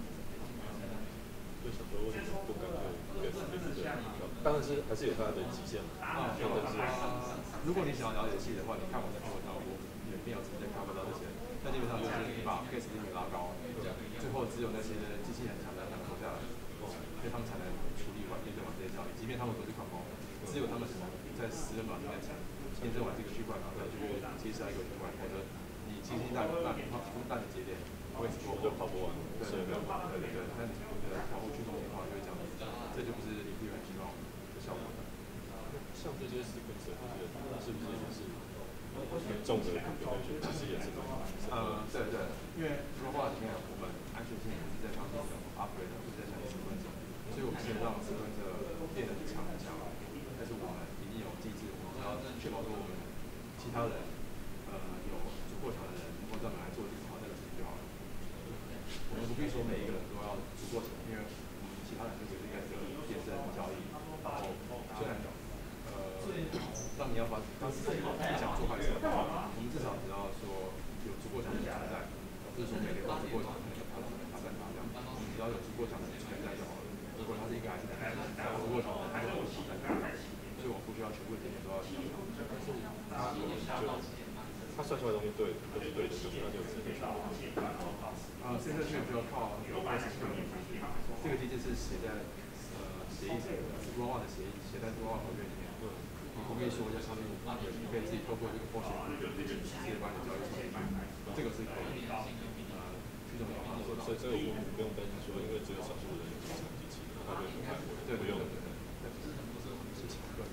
就想说为什么不干脆一个当然是还是有它的极限嘛。 如果你想要了解细的话，你看我的课文上，我也没有直接看不到这些。那基本上就是你把 gas limit 拉高，最后只有那些机器人才能活下来，所以他们才能处理完验证完这些交易。即便他们都是矿工，只有他们才能在12秒之内才验证完这个区块，然后再去接下一个区块，否则你轻轻大的节点，我也是说就跑不完。 对。那你跑步驱动的话就会这样子，这就不是你必然希望的效果。 像这些sequence是不是也是很重的configuration，其实也是对，因为说话里面我们安全性是在上面的 upgrade， 不是在讲sequence，所以我们是让sequence变得强，但是我们一定有机制，我们要确保说我们其他人有足够强的人能够专门来做这个事情就好了。我们不必说每一个人都要足够强，因为其他人就只是一个健身交易，然后虽然当你要把当你想做坏事的话，我们至少只要说有足够强的人在，不是说每个人都足够强的人他在打这样，我们只要有足够强的人在就好了。如果他是一个还是足够强的人，他就在打，所以我不需要全部的点都要强。 他算出来的东西对，都是对的，就是他就直接去。 现在就要靠这个机制是写在协议层，Grow One 的协议写在 Grow One 合约里面。你不可以说在上面，你可以自己透过这个风险直接把你的交易处理，这个是可以驱动的方式。 所以这个我们不用担心说，因为只有少数人有这场机器，他就不太会。对，不用。是强个。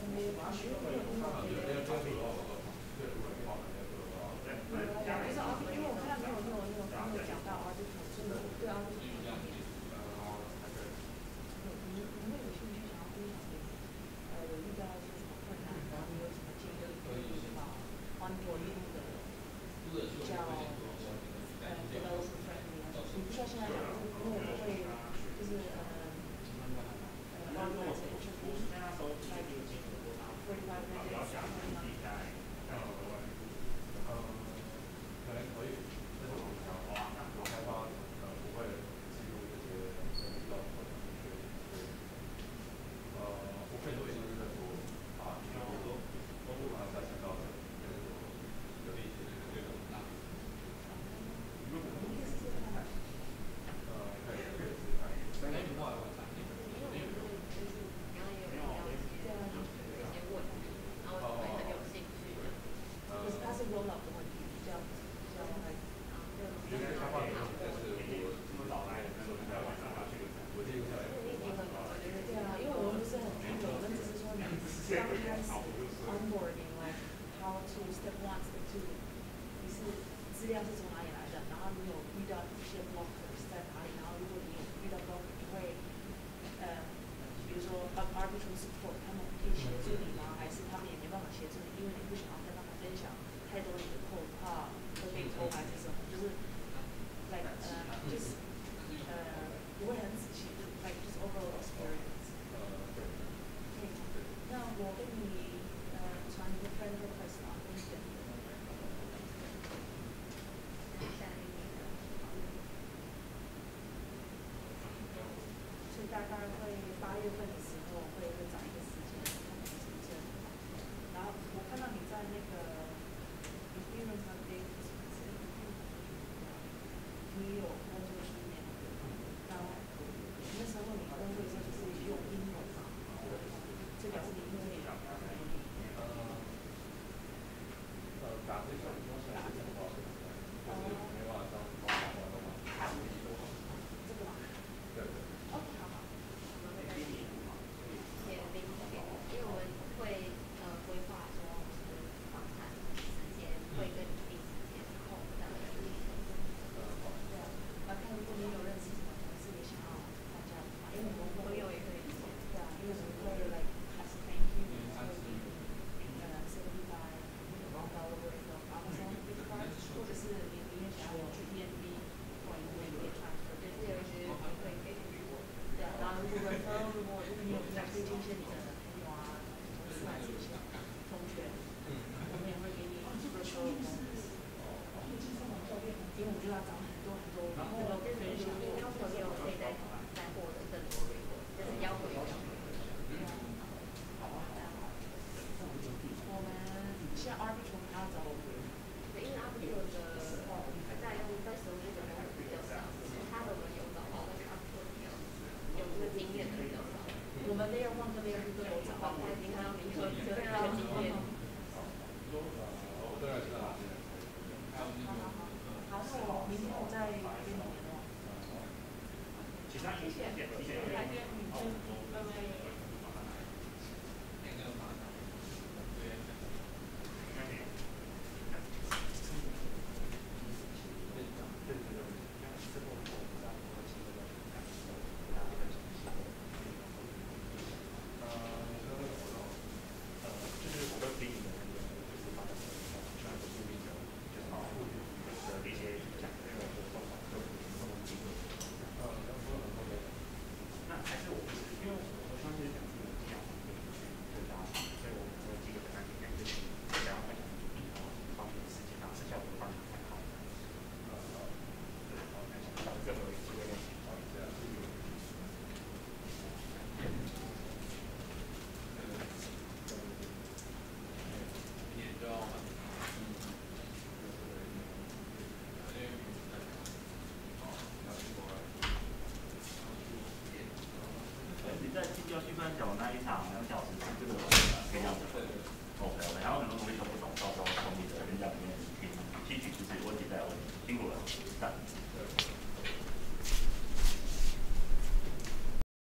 在进教区分角那一场2小时是这个可以讲的。